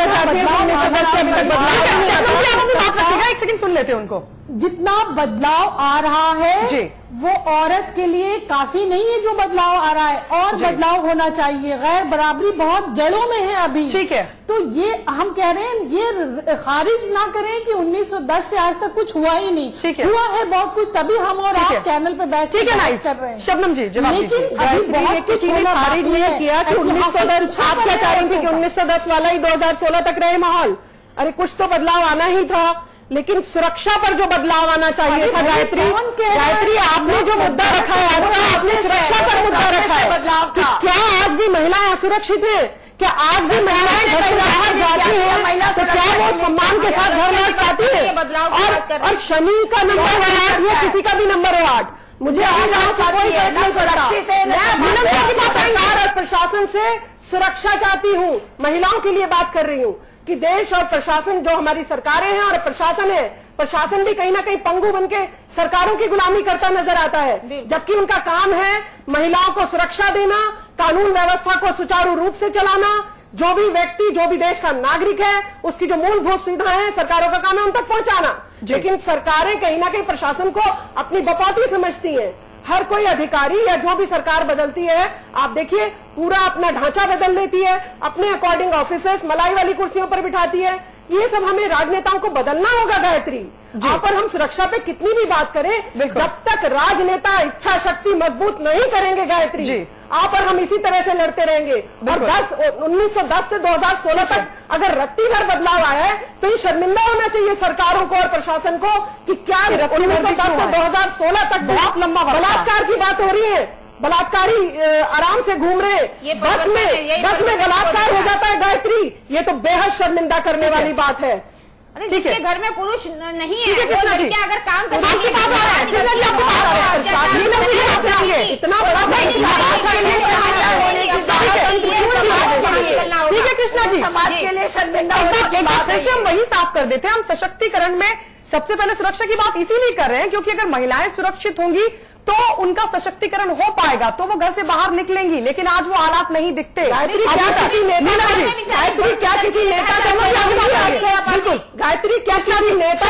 [SPEAKER 2] एक सेकंड सुन लेते हैं उनको।
[SPEAKER 13] जितना बदलाव आ रहा है वो औरत के लिए काफी नहीं है जो बदलाव आ रहा है, और बदलाव होना चाहिए। गैर बराबरी बहुत जड़ों में है अभी।
[SPEAKER 2] ठीक है,
[SPEAKER 13] तो ये हम कह रहे हैं, ये खारिज ना करें कि 1910 से आज तक कुछ हुआ ही नहीं।
[SPEAKER 2] ठीक है,
[SPEAKER 13] हुआ है बहुत कुछ, तभी हम और आप चैनल पे बैठ के बात कर रहे हैं।
[SPEAKER 2] शबनम जी,
[SPEAKER 13] लेकिन अभी बहुत कुछ
[SPEAKER 2] खारिज नहीं किया कि 1910। आप क्या चाह रही थी कि 1910 वाला ही 2016 तक रहे माहौल? अरे कुछ तो बदलाव आना ही था, लेकिन सुरक्षा पर जो बदलाव आना चाहिए था। गायत्री आपने जो मुद्दा रखा है, आपने सुरक्षा पर मुद्दा रखा है। बदलाव का क्या आज भी महिलाएं असुरक्षित है? क्या आज भी महिलाएं घर से बाहर जाती है तो क्या वो सम्मान के साथ घर लौट पाती है? और शनि का नंबर 8 या किसी का भी नंबर 8, मुझे सरकार और प्रशासन से सुरक्षा चाहती हूँ। महिलाओं के लिए बात कर रही हूँ कि देश और प्रशासन, जो हमारी सरकारें हैं और प्रशासन है, प्रशासन भी कहीं ना कहीं पंगु बनके सरकारों की गुलामी करता नजर आता है, जबकि उनका काम है महिलाओं को सुरक्षा देना, कानून व्यवस्था को सुचारू रूप से चलाना। जो भी व्यक्ति, जो भी देश का नागरिक है, उसकी जो मूलभूत सुविधाएं हैं सरकारों का काम है उन तक पहुंचाना। लेकिन सरकारें कहीं ना कहीं प्रशासन को अपनी बपौती समझती है। हर कोई अधिकारी या जो भी सरकार बदलती है, आप देखिए पूरा अपना ढांचा बदल लेती है, अपने अकॉर्डिंग ऑफिसर्स मलाई वाली कुर्सियों पर बिठाती है। ये सब हमें राजनेताओं को बदलना होगा। गायत्री, आप और हम सुरक्षा पे कितनी भी बात करें, जब तक राजनेता इच्छा शक्ति मजबूत नहीं करेंगे गायत्री, आप और हम इसी तरह से लड़ते रहेंगे। और 1910 से 2016 तक अगर रत्ती भर बदलाव आया है तो ये शर्मिंदा होना चाहिए सरकारों को और प्रशासन को कि क्या 1910 से 2016 तक बहुत लंबा बलात्कार की बात हो रही है। बलात्कारी आराम से घूम रहे, बस में बलात्कार हो जाता है। गायत्री, ये तो बेहद शर्मिंदा करने वाली बात है।
[SPEAKER 9] अरे जिसके घर में पुरुष नहीं है, वो लड़कियां अगर काम करती हैं,
[SPEAKER 2] इतना बड़ा ठीक है कृष्णा जी,
[SPEAKER 11] समाज के लिए शर्मिंदा
[SPEAKER 2] हम वही साफ कर देते हैं। हम सशक्तिकरण में सबसे पहले सुरक्षा की बात इसीलिए कर रहे हैं क्योंकि अगर महिलाएं सुरक्षित होंगी तो उनका सशक्तिकरण हो पाएगा, तो वो घर से बाहर निकलेंगी। लेकिन आज वो हालात नहीं दिखते। गायत्री, क्या किसी नेता
[SPEAKER 13] बिल्कुल गायत्री, क्या किसी नेता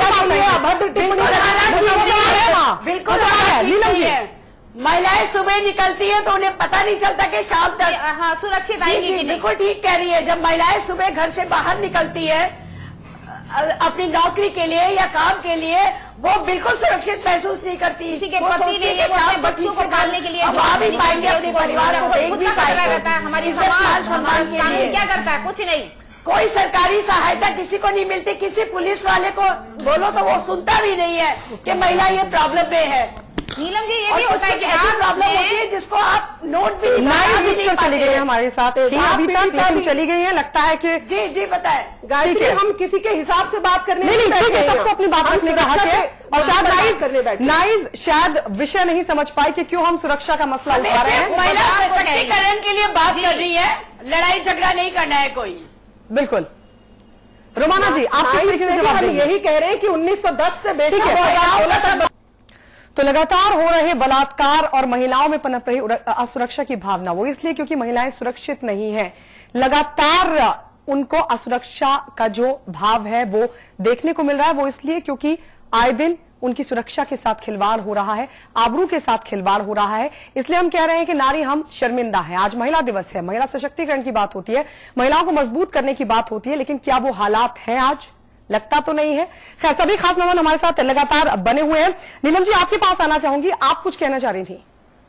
[SPEAKER 11] बिल्कुल महिलाएं सुबह निकलती है तो उन्हें पता नहीं चलता कि शाम तक
[SPEAKER 9] सुरक्षित आएंगी।
[SPEAKER 11] बिल्कुल ठीक कह रही है। जब महिलाएं सुबह घर से बाहर निकलती है अपनी नौकरी के लिए या काम के लिए, वो बिल्कुल सुरक्षित महसूस नहीं करती।
[SPEAKER 9] किसी के पति ने ये अपने बच्चों को पालने के लिए
[SPEAKER 11] भी पाएंगे अपने परिवार को, एक भी
[SPEAKER 9] रहता है। हमारी समाज क्या करता है? कुछ नहीं।
[SPEAKER 11] कोई सरकारी सहायता किसी को नहीं मिलती। किसी पुलिस वाले को बोलो तो वो सुनता भी नहीं है कि महिला ये प्रॉब्लम में है।
[SPEAKER 9] नीलम जी, ये भी होता है कि
[SPEAKER 11] ऐसी प्रॉब्लम होती है जिसको आप नोट भी नहीं
[SPEAKER 2] चली गई है हमारे साथ अभी तक, लेकिन चली गई है। लगता है कि
[SPEAKER 11] जी बताए
[SPEAKER 10] गायत्री, हम किसी के हिसाब से बात करने
[SPEAKER 2] नहीं, ठीक है, सबको अपनी बात रखने का हक है। और शायद नाइज शायद विषय नहीं समझ पाई कि क्यों हम सुरक्षा का मसला उठा रहे हैं।
[SPEAKER 11] महिला सशक्तिकरण के लिए बात कर रही है, लड़ाई झगड़ा नहीं करना है कोई।
[SPEAKER 2] बिल्कुल। रोमाना जी, आप जवाब
[SPEAKER 10] यही कह रहे हैं कि 1910 से बेशक
[SPEAKER 2] तो लगातार हो रहे बलात्कार और महिलाओं में पनप रही असुरक्षा की भावना, वो इसलिए क्योंकि महिलाएं सुरक्षित नहीं हैं। लगातार उनको असुरक्षा का जो भाव है वो देखने को मिल रहा है। वो इसलिए क्योंकि आए दिन उनकी सुरक्षा के साथ खिलवाड़ हो रहा है, आबरू के साथ खिलवाड़ हो रहा है। इसलिए हम कह रहे हैं कि नारी हम शर्मिंदा है। आज महिला दिवस है, महिला सशक्तिकरण की बात होती है, महिलाओं को मजबूत करने की बात होती है, लेकिन क्या वो हालात हैं आज? लगता तो नहीं है। खैर, सभी खास मेहमान हमारे साथ लगातार बने हुए हैं। नीलम जी, आपके पास आना चाहूंगी, आप कुछ कहना चाह रही थी।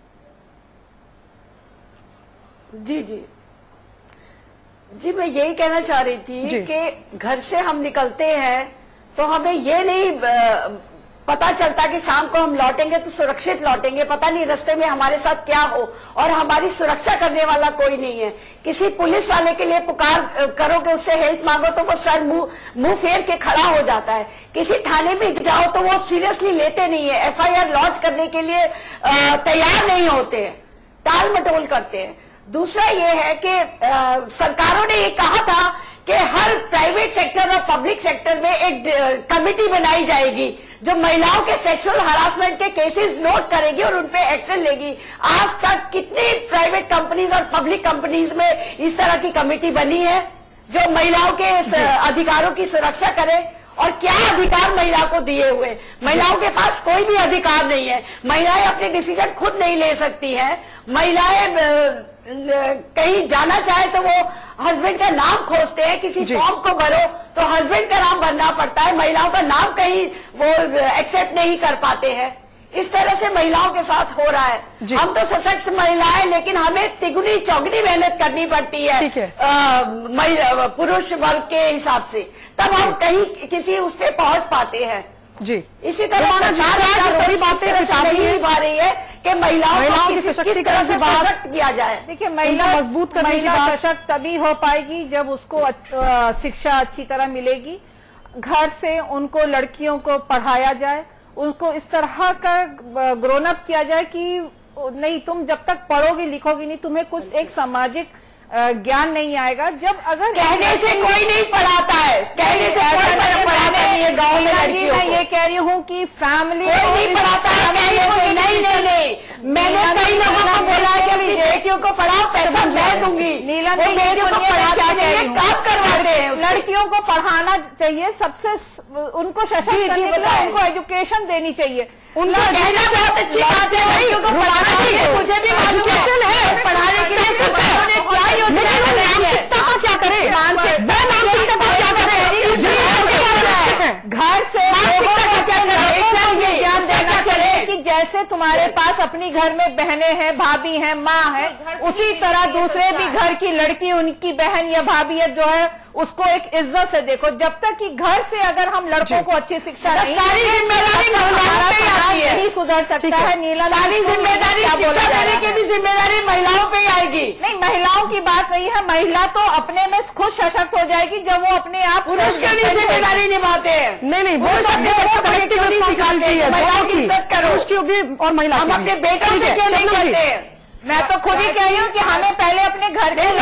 [SPEAKER 11] जी मैं यही कहना चाह रही थी कि घर से हम निकलते हैं तो हमें ये नहीं पता चलता कि शाम को हम लौटेंगे तो सुरक्षित लौटेंगे। पता नहीं रास्ते में हमारे साथ क्या हो, और हमारी सुरक्षा करने वाला कोई नहीं है। किसी पुलिस वाले के लिए पुकार करोगे, उससे हेल्प मांगो तो वो सर मुंह फेर के खड़ा हो जाता है। किसी थाने में जाओ तो वो सीरियसली लेते नहीं है, FIR लॉन्च करने के लिए तैयार नहीं होते हैं, टाल मटोल करते हैं। दूसरा ये है कि सरकारों ने ये कहा था कि हर प्राइवेट सेक्टर और पब्लिक सेक्टर में एक कमेटी बनाई जाएगी जो महिलाओं के सेक्सुअल हरासमेंट के केसेस नोट करेगी और उन पे एक्शन लेगी। आज तक कितनी प्राइवेट कंपनीज और पब्लिक कंपनीज में इस तरह की कमेटी बनी है जो महिलाओं के अधिकारों की सुरक्षा करे? और क्या अधिकार महिला को दिए हुए? महिलाओं के पास कोई भी अधिकार नहीं है। महिलाएं अपने डिसीजन खुद नहीं ले सकती हैं। महिलाएं कहीं जाना चाहे तो वो हस्बैंड का नाम खोजते हैं, किसी फॉर्म को भरो तो हस्बैंड का नाम भरना पड़ता है, महिलाओं का नाम कहीं वो एक्सेप्ट नहीं कर पाते हैं। इस तरह से महिलाओं के साथ हो रहा है। हम तो सशक्त महिलाएं, लेकिन हमें तिगुनी चौगुनी मेहनत करनी पड़ती है पुरुष वर्ग के हिसाब से, तब हम कहीं किसी उस पर पहुंच पाते हैं। इसी तरह सरकार सभी बातें सामने नहीं पा रही है कि महिलाओं को किस तरह से सशक्त किया जाए।
[SPEAKER 14] देखिए, महिला मजबूत महिला सशक्त तभी हो पाएगी जब उसको शिक्षा अच्छी तरह मिलेगी, घर से उनको लड़कियों को पढ़ाया जाए, उनको इस तरह का ग्रोन अप किया जाए कि नहीं, तुम जब तक पढ़ोगी लिखोगी नहीं, तुम्हें कुछ एक सामाजिक ज्ञान नहीं आएगा। जब अगर
[SPEAKER 11] कहने से कोई नहीं पढ़ाता है, कहने से कोई पढ़ाता नहीं है गाँव में लड़कियों को।
[SPEAKER 14] मैं ये कह रही हूँ कि फैमिली
[SPEAKER 11] कोई नहीं पढ़ाता है कहने से। नहीं, मैंने कई लोगों को बोला कि बेटियों को पढ़ाओ, पैसा मैं दूंगी।
[SPEAKER 14] नीलम
[SPEAKER 11] जी, बेटियों को पढ़ाते नहीं, काम करवाते हैं।
[SPEAKER 14] लड़कियों को पढ़ाना चाहिए, सबसे उनको सशक्त करने के लिए उनको एजुकेशन देनी चाहिए।
[SPEAKER 11] उनका कहना बहुत अच्छी बात है, लड़कियों को पढ़ाना चाहिए, मुझे भी मालूम है पढ़ाने के लिए सरकार ने क्या योजना क्या करे,
[SPEAKER 14] घर से ज्ञान देना चाहिए कि जैसे तुम्हारे पास अपनी घर में बहनें हैं, भाभी हैं, माँ है, उसी तरह दूसरे भी घर की लड़की, उनकी बहन या भाभी है जो है, उसको एक इज्जत से देखो। जब तक कि घर से अगर हम लड़कों को अच्छी शिक्षा नहीं,
[SPEAKER 11] सारी जिम्मेदारी महिलाओं पे आती है,
[SPEAKER 14] नहीं सुधर सकता है। नीला
[SPEAKER 11] सारी जिम्मेदारी शिक्षा देने की भी जिम्मेदारी महिलाओं पे आएगी।
[SPEAKER 14] नहीं, महिलाओं की बात नहीं है, महिला तो अपने में खुद सशक्त हो जाएगी जब वो अपने आप
[SPEAKER 11] पुरुष की भी जिम्मेदारी निभाते हैं।
[SPEAKER 2] नहीं, वो सिखाती है
[SPEAKER 11] महिलाओं की इज्जत करो
[SPEAKER 2] और महिला
[SPEAKER 11] हम अपने बेटों से क्यों नहीं करते हैं?
[SPEAKER 14] मैं तो खुद ही कह रही हूँ कि हमें पहले अपने घर के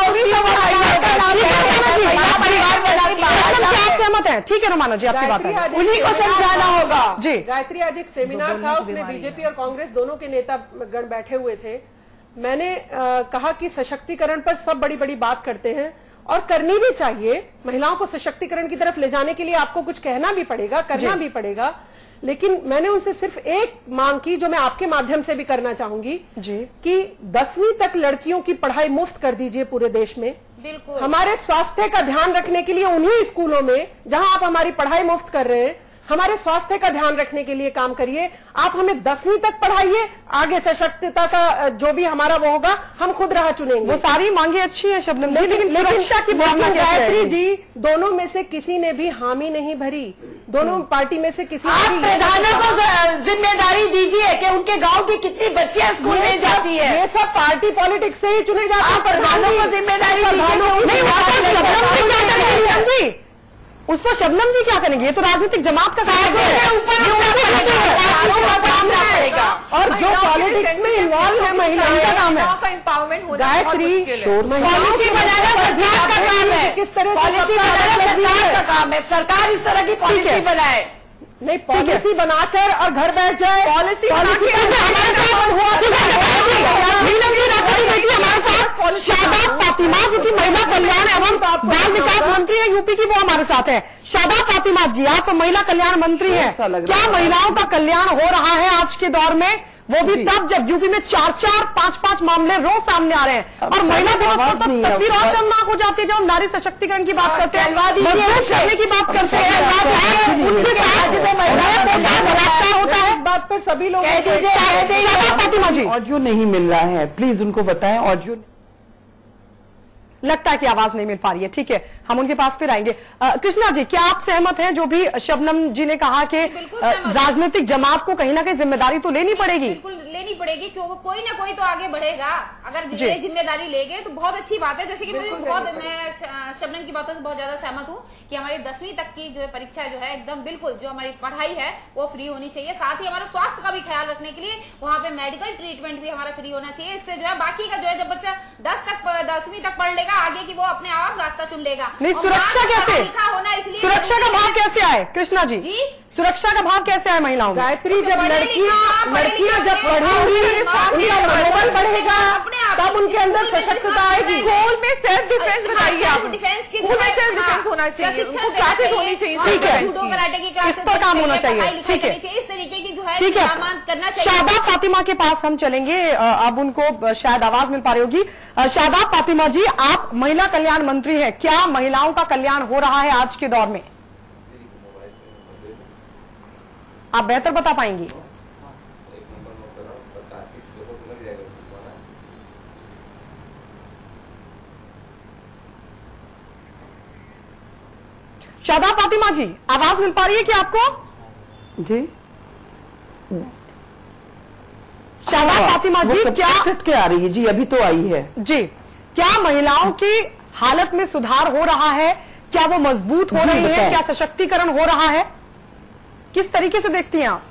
[SPEAKER 2] सहमत है। ठीक है रोमाना जी, आपकी बात है,
[SPEAKER 11] उन्हीं को समझाना होगा।
[SPEAKER 10] जी गायत्री, आज एक सेमिनार था, उसमें बीजेपी और कांग्रेस दोनों के नेता गण बैठे हुए थे। मैंने कहा कि सशक्तिकरण पर सब बड़ी बड़ी बात करते हैं और करनी भी चाहिए। महिलाओं को सशक्तिकरण की तरफ ले जाने के लिए आपको कुछ कहना भी पड़ेगा, करना भी पड़ेगा, लेकिन मैंने उनसे सिर्फ एक मांग की जो मैं आपके माध्यम से भी करना चाहूंगी कि 10वीं तक लड़कियों की पढ़ाई मुफ्त कर दीजिए पूरे देश में।
[SPEAKER 9] बिल्कुल।
[SPEAKER 10] हमारे स्वास्थ्य का ध्यान रखने के लिए उन्हीं स्कूलों में जहां आप हमारी पढ़ाई मुफ्त कर रहे हैं, हमारे स्वास्थ्य का ध्यान रखने के लिए काम करिए। आप हमें 10वीं तक पढ़ाइए, आगे सशक्तता का जो भी हमारा वो होगा हम खुद राह चुनेंगे।
[SPEAKER 2] वो सारी मांगे अच्छी है शबनम जी, लेकिन सुरक्षा की
[SPEAKER 10] गायत्री जी, दोनों में से किसी ने भी हामी नहीं भरी, दोनों पार्टी में से किसी
[SPEAKER 11] आप प्रधानों को जिम्मेदारी दीजिए कि उनके गांव की कितनी बच्चियां स्कूल में जाती है।
[SPEAKER 10] ये सब पार्टी पॉलिटिक्स से ही चुने जाते हैं।
[SPEAKER 11] प्रधानों को जिम्मेदारी
[SPEAKER 2] दीजिए। उस पर शबनम जी क्या करेंगे? ये तो राजनीतिक जमात का काम है
[SPEAKER 10] और जो पॉलिटिक्स में इन्वॉल्व है महिलाओं का काम है। गायत्री,
[SPEAKER 11] पॉलिसी बनाना सरकार का काम है।
[SPEAKER 10] किस तरह
[SPEAKER 11] पॉलिसी बनाना सरकार का काम है। सरकार इस तरह की पॉलिसी बनाए,
[SPEAKER 10] नहीं पॉलिसी बनाकर और घर बैठ जाए।
[SPEAKER 2] पॉलिसी शादाब फातिमा जी की महिला कल्याण एवं बाल विकास मंत्री है यूपी की, वो हमारे साथ है। शादाब फातिमा जी, आप महिला कल्याण मंत्री हैं, क्या महिलाओं का कल्याण हो रहा है आज के दौर में? वो भी तब जब यूपी में 4-4, 5-5 मामले रोज सामने आ रहे हैं। और महिला दिवस पर तो तस्वीर और शर्मनाक हो जाती है जब हम नारी सशक्तिकरण की बात करते हैं, करने की बात करते हैं।
[SPEAKER 10] होता है इस बात पर सभी लोग
[SPEAKER 2] फातिमा जी,
[SPEAKER 15] ऑडियो नहीं मिल रहा है, प्लीज उनको बताएं। ऑडियो
[SPEAKER 2] लगता है कि आवाज नहीं मिल पा रही है, ठीक है, हम उनके पास फिर आएंगे। कृष्णा जी, क्या आप सहमत हैं जो भी शबनम जी ने कहा कि राजनीतिक जमात को कहीं ना कहीं जिम्मेदारी तो लेनी पड़ेगी?
[SPEAKER 9] बिल्कुल लेनी पड़ेगी, क्योंकि कोई ना कोई तो आगे बढ़ेगा। अगर ये जिम्मेदारी लेंगे तो बहुत अच्छी बात है। जैसे कि मैं शबनम की बातों से बहुत ज्यादा सहमत हूँ कि हमारी 10वीं तक की जो परीक्षा जो है एकदम बिल्कुल जो हमारी पढ़ाई है वो फ्री होनी चाहिए। साथ ही हमारा स्वास्थ्य का भी ख्याल रखने के लिए वहाँ पे मेडिकल ट्रीटमेंट भी हमारा फ्री होना चाहिए। इससे जो है बाकी का जो है जब बच्चा 10वीं तक पढ़ लेगा, आगे की वो अपने आप रास्ता चुन लेगा।
[SPEAKER 2] नहीं, सुरक्षा कैसे, सुरक्षा का भाव कैसे आए कृष्णा जी? सुरक्षा का भाव कैसे आए महिलाओं में?
[SPEAKER 10] गायत्री, जब लड़कियां जब पढ़ेंगी उनका मनोबल बढ़ेगा, तब उनके अंदर सशक्तता आएगी।
[SPEAKER 12] स्कूल में सेल्फ डिफेंस बताइए आप, स्कूल में सेल्फ डिफेंस होना चाहिए, उनको क्लासेस होनी चाहिए,
[SPEAKER 2] ठीक है, इस पर काम होना चाहिए, ठीक है,
[SPEAKER 9] इस तरीके की जो है
[SPEAKER 2] ठीक है।
[SPEAKER 9] करना चाहिए।
[SPEAKER 2] शादाब फातिमा के पास हम चलेंगे, अब उनको शायद आवाज मिल पा रही होगी। शादाब फातिमा जी, आप महिला कल्याण मंत्री हैं, क्या महिलाओं का कल्याण हो रहा है आज के दौर में? आप बेहतर बता पाएंगी। शादाब फातिमा जी, आवाज मिल पा रही है क्या आपको?
[SPEAKER 15] जी
[SPEAKER 2] शादाब फातिमा जी, क्या
[SPEAKER 15] के आ रही है? जी अभी तो आई है
[SPEAKER 2] जी। क्या महिलाओं की हालत में सुधार हो रहा है? क्या वो मजबूत हो रही है? क्या सशक्तिकरण हो रहा है? किस तरीके से देखती हैं आप?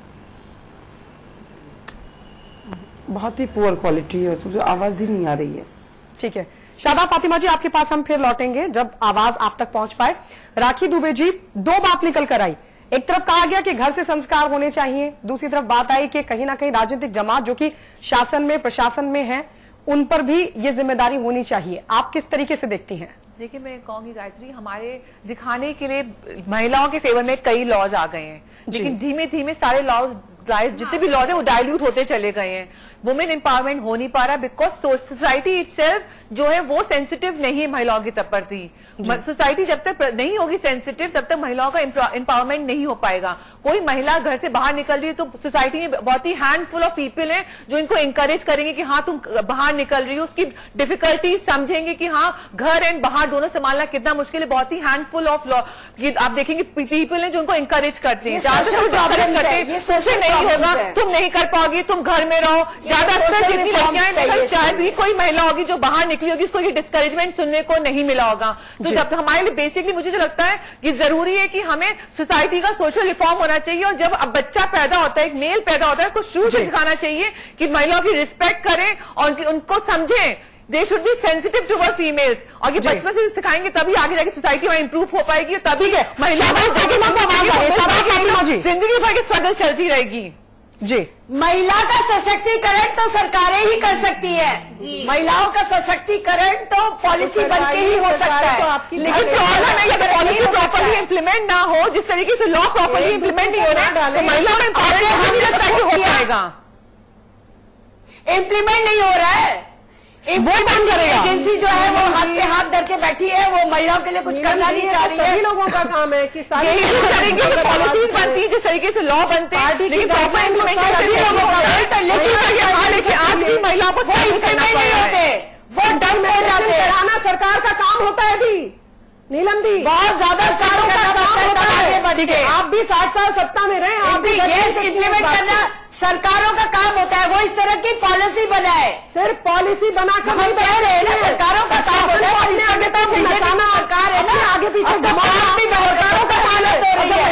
[SPEAKER 15] बहुत ही पुअर क्वालिटी है, उसमें आवाज ही नहीं आ रही है।
[SPEAKER 2] ठीक है, शादाब फातिमा जी, आपके पास हम फिर लौटेंगे जब आवाज आप तक पहुंच पाए। राखी दुबे जी, दो बात निकल कर आई। एक तरफ कहा गया कि घर से संस्कार होने चाहिए, दूसरी तरफ बात आई कि कहीं ना कहीं राजनीतिक जमात जो कि शासन में प्रशासन में है उन पर भी ये जिम्मेदारी होनी चाहिए। आप किस तरीके से देखती हैं?
[SPEAKER 12] देखिए, मैं कहूंगी गायत्री, हमारे दिखाने के लिए महिलाओं के फेवर में कई लॉज आ गए हैं, लेकिन धीमे धीमे सारे लॉज जितने भी लॉज है वो डाइल्यूट होते चले गए हैं। वुमेन एम्पावरमेंट हो नहीं पा रहा बिकॉज सोसाइटी इटसेल्फ जो है वो सेंसिटिव नहीं है महिलाओं के प्रति। सोसाइटी जब तक नहीं होगी सेंसिटिव तब तक महिलाओं का एम्पावरमेंट नहीं हो पाएगा। कोई महिला घर से बाहर निकल रही है तो सोसाइटी में बहुत ही हैंडफुल ऑफ पीपल हैं जो इनको इंकरेज करेंगे कि हाँ तुम बाहर निकल रही हो, उसकी डिफिकल्टी समझेंगे कि हाँ घर एंड बाहर दोनों संभालना कितना मुश्किल है। बहुत ही हैंडफुल ऑफ आप देखेंगे पीपल हैं जो उनको इंकरेज करते हैं, नहीं होगा, तुम नहीं कर पाओगी, तुम घर में रहो। ज्यादातर जितनी लड़कियां शायद भी कोई महिला होगी जो बाहर निकली होगी उसको ये डिस्करेजमेंट सुनने को नहीं मिला होगा। तो जब हमारे लिए बेसिकली मुझे जो लगता है कि जरूरी है कि हमें सोसाइटी का सोशल रिफॉर्म होना चाहिए और जब अब बच्चा पैदा होता है, एक मेल पैदा होता है, उसको शुरू से सिखाना चाहिए कि महिलाओं की रिस्पेक्ट करें और उनको समझें। They should be sensitive towards females और ये बचपन से सिखाएंगे तभी आगे जाके सोसाइटी में इंप्रूव हो पाएगी, तभी महिला जिंदगी भर की स्ट्रगल चलती रहेगी।
[SPEAKER 2] जी,
[SPEAKER 11] महिला का सशक्तिकरण तो सरकारें ही कर सकती है। महिलाओं का सशक्तिकरण तो पॉलिसी बन के ही हो सकता है,
[SPEAKER 12] लेकिन प्रॉब्लम है अगर पॉलिसी प्रॉपर्ली इंप्लीमेंट ना हो, जिस तरीके से लॉ प्रॉपर्ली इंप्लीमेंट नहीं हो रहा तो महिलाओं में एम्पावरमेंट हो पाएगा।
[SPEAKER 11] इंप्लीमेंट नहीं हो रहा है,
[SPEAKER 2] वो कौन करेगा?
[SPEAKER 11] एजेंसी जो है वो हाथ पे हाथ धर के बैठी है, वो महिलाओं के लिए कुछ करना नहीं चाह रही है।
[SPEAKER 10] सभी लोगों का काम है कि सारी
[SPEAKER 12] पॉलिसी बनती है, जिस तरीके से लॉ बनते हैं, लेकिन प्रॉपर इम्प्लीमेंटेशन सभी लोगों का है। लेकिन आज भी महिलाओं को
[SPEAKER 11] इम्प्लीमेंट नहीं होते, वो डर हो जाते हैं।
[SPEAKER 10] कराना सरकार का काम होता है भी नीलम दी,
[SPEAKER 11] बहुत ज्यादा सरकारों का काम होता है।
[SPEAKER 10] आप भी 60 साल सत्ता में रहे, आप भी
[SPEAKER 11] इम्प्लीमेंट करना सरकारों का काम होता है। वो इस तरह की पॉलिसी बनाए,
[SPEAKER 10] सिर्फ पॉलिसी बनाकर
[SPEAKER 11] हम कह रहे हैं ना सरकारों का काम होता है। आगे तो सरकार है ना, आगे पीछे सरकारों का हालत हो रही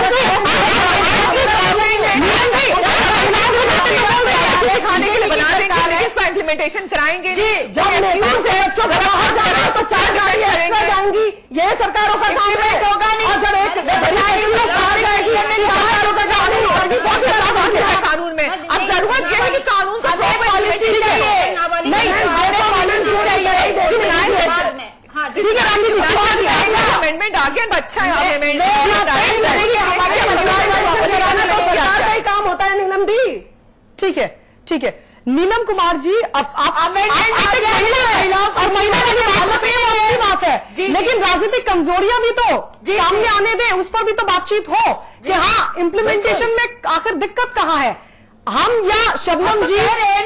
[SPEAKER 11] है।
[SPEAKER 12] खाने के लिए बना देंगे, इसका इम्प्लीमेंटेशन कराएंगे जी।
[SPEAKER 10] जब बच्चों को बाहर जा रहा है तो 4 गाड़ियां एक्स्ट्रा जाएंगी, ये सरकारों का काम है।
[SPEAKER 11] होगा नहीं,
[SPEAKER 10] और जब एक
[SPEAKER 12] कानून में अब जरूरत यह है कि कानून का
[SPEAKER 11] पॉलिसी चाहिए,
[SPEAKER 12] अमेंडमेंट आ गया, अच्छा है
[SPEAKER 10] काम होता है नीलम दी। ठीक है, ठीक है नीलम कुमार जी, अब आप बात है, लेकिन राजनीतिक कमजोरियां भी तो सामने आने दें, उस पर भी तो बातचीत हो कि हाँ इम्प्लीमेंटेशन में आखिर दिक्कत कहाँ है। हम या शबनम जी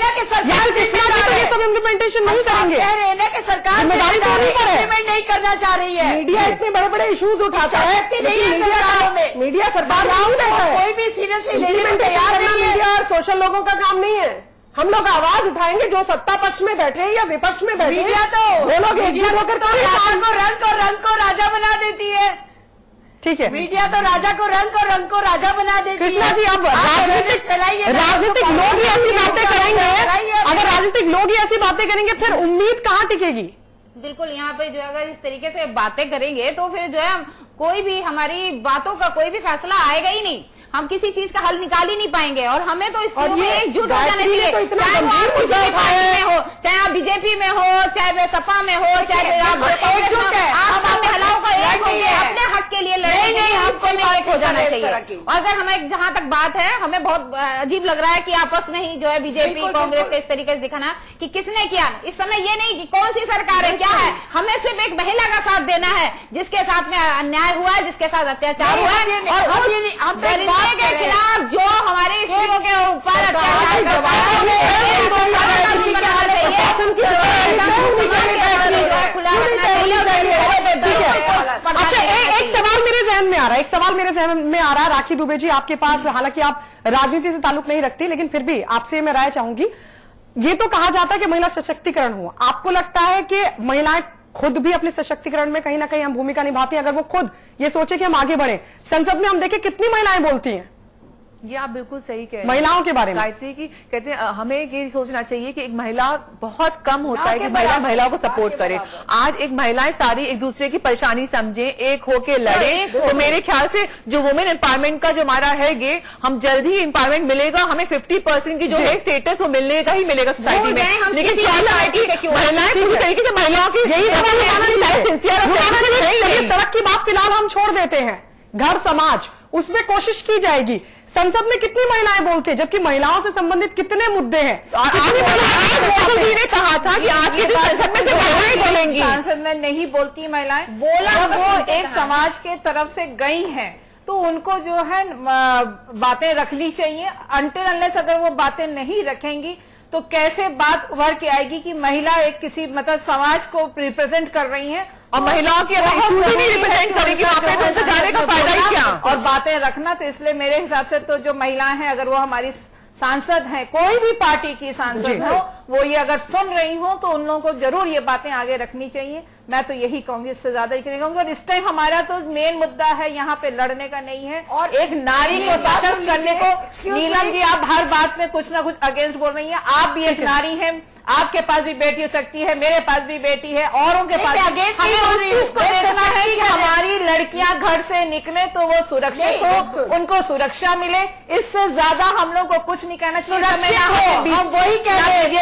[SPEAKER 10] सब इम्प्लीमेंटेशन नहीं करेंगे,
[SPEAKER 11] कह रहे हैं ना कि सरकार
[SPEAKER 10] जिम्मेदारी तो
[SPEAKER 11] इम्प्लीमेंट नहीं करना चाह रही है।
[SPEAKER 10] मीडिया इतने बड़े बड़े इश्यूज उठाता है, मीडिया सरकार
[SPEAKER 11] कोई भी सीरियसली लेने में तैयार नहीं है।
[SPEAKER 10] मीडिया और सोशल लोगों का काम नहीं है। हम लोग आवाज उठाएंगे जो सत्ता पक्ष में बैठे हैं या विपक्ष में बैठे हैं,
[SPEAKER 11] मीडिया तो
[SPEAKER 10] वो लोग एकजुट होकर
[SPEAKER 11] रंग को राजा बना देती है।
[SPEAKER 10] ठीक है,
[SPEAKER 11] मीडिया तो राजा को रंग को राजा बना देती है।
[SPEAKER 10] कृष्णा जी, अब राजनीतिक लोग ही ऐसी बातें करेंगे, अगर राजनीतिक लोग ही ऐसी बातें करेंगे फिर उम्मीद कहाँ टिकेगी?
[SPEAKER 9] बिल्कुल, यहाँ पे जो है अगर इस तरीके से बातें करेंगे तो फिर जो है कोई भी हमारी बातों का कोई भी फैसला आएगा ही नहीं, हम किसी चीज का हल निकाल ही नहीं पाएंगे। और हमें तो इसके ऊपर एकजुट हो जाना चाहिए, चाहे वो आप किसी भी पार्टी में हो, चाहे आप बीजेपी में हो, चाहे सपा में हो, चाहे आप एकजुट है, आप सब महिलाओं को एक होंगे अपने हक के लिए लड़ेंगे, हमको एक हो जाना चाहिए। और अगर हमें जहाँ तक बात है, हमें बहुत अजीब लग रहा है कि आपस में ही जो है बीजेपी कांग्रेस का इस तरीके से दिखाना कि किसने किया। इस समय ये नहीं कि कौन सी सरकार है क्या है, हमें सिर्फ एक महिला का साथ देना है जिसके साथ में अन्याय हुआ है, जिसके साथ अत्याचार हुआ है, और के खिलाफ जो हमारे स्त्रियों के ऊपर अत्याचार करता
[SPEAKER 2] अच्छा, एक सवाल मेरे जहन में आ रहा है, राखी दुबे जी आपके पास, हालांकि आप राजनीति से ताल्लुक नहीं रखती लेकिन फिर भी आपसे मैं राय चाहूंगी। ये तो कहा जाता है कि महिला सशक्तिकरण हुआ, आपको लगता है कि महिलाएं खुद भी अपने सशक्तिकरण में कहीं ना कहीं हम भूमिका निभाती हैं? अगर वो खुद ये सोचे कि हम आगे बढ़े, संसद में हम देखें कितनी महिलाएं बोलती हैं,
[SPEAKER 12] ये आप बिल्कुल सही कह रहे हैं
[SPEAKER 2] महिलाओं के बारे में।
[SPEAKER 12] गायत्री की कहते हैं हमें ये सोचना चाहिए कि एक महिला बहुत कम होता है कि महिलाओं को सपोर्ट करे। आज एक महिलाएं सारी एक दूसरे की परेशानी समझे, एक होके लड़े, तो मेरे ख्याल से जो वुमेन एम्पावरमेंट का जो हमारा है ये हम जल्द ही एम्पावरमेंट मिलेगा, हमें 50% की जो है स्टेटस वो मिलेगा ही मिलेगा सोसाइटी में। लेकिन महिलाएं पूरी तरीके से महिलाओं की
[SPEAKER 2] सड़क की बात फिलहाल हम छोड़ देते हैं, घर समाज उसमें कोशिश की जाएगी। संसद में कितनी महिलाएं बोलती हैं, जबकि महिलाओं से संबंधित कितने मुद्दे हैं?
[SPEAKER 12] मोदी ने कहा था कि आज के संसद में से महिलाएं बोलेंगी,
[SPEAKER 14] संसद में नहीं बोलती महिलाएं, बोला वो एक समाज के तरफ से गई हैं तो उनको जो है बातें रखनी चाहिए। अनटिल अनलेस अगर वो बातें नहीं रखेंगी तो कैसे बात उभर के आएगी कि महिला एक किसी मतलब समाज को रिप्रेजेंट कर रही हैं
[SPEAKER 12] और महिलाओं की रिप्रेजेंट करेगी, तो जाने का फायदा ही क्या?
[SPEAKER 14] और बातें रखना, तो इसलिए मेरे हिसाब से तो जो महिलाएं हैं अगर वो हमारी सांसद हैं, कोई भी पार्टी की सांसद हो, वो ये अगर सुन रही हो तो उन लोगों को जरूर ये बातें आगे रखनी चाहिए। मैं तो यही कहूंगी, इससे ज्यादा ही कहूंगी। और इस टाइम हमारा तो मेन मुद्दा है यहाँ पे लड़ने का नहीं है, और एक नारी को सशक्त करने को। नीलम जी, आप हर बात में कुछ ना कुछ अगेंस्ट बोल रही हैं, आप भी एक नारी हैं, आपके पास भी बेटी हो सकती है, मेरे पास भी बेटी है, औरों के पास। हमें उस चीज को देखना है कि हमारी लड़कियां घर से निकले तो वो सुरक्षित हो, उनको सुरक्षा मिले। इससे ज्यादा हम लोग को कुछ नहीं कहना चाहिए। हम वही कह रहे हैं,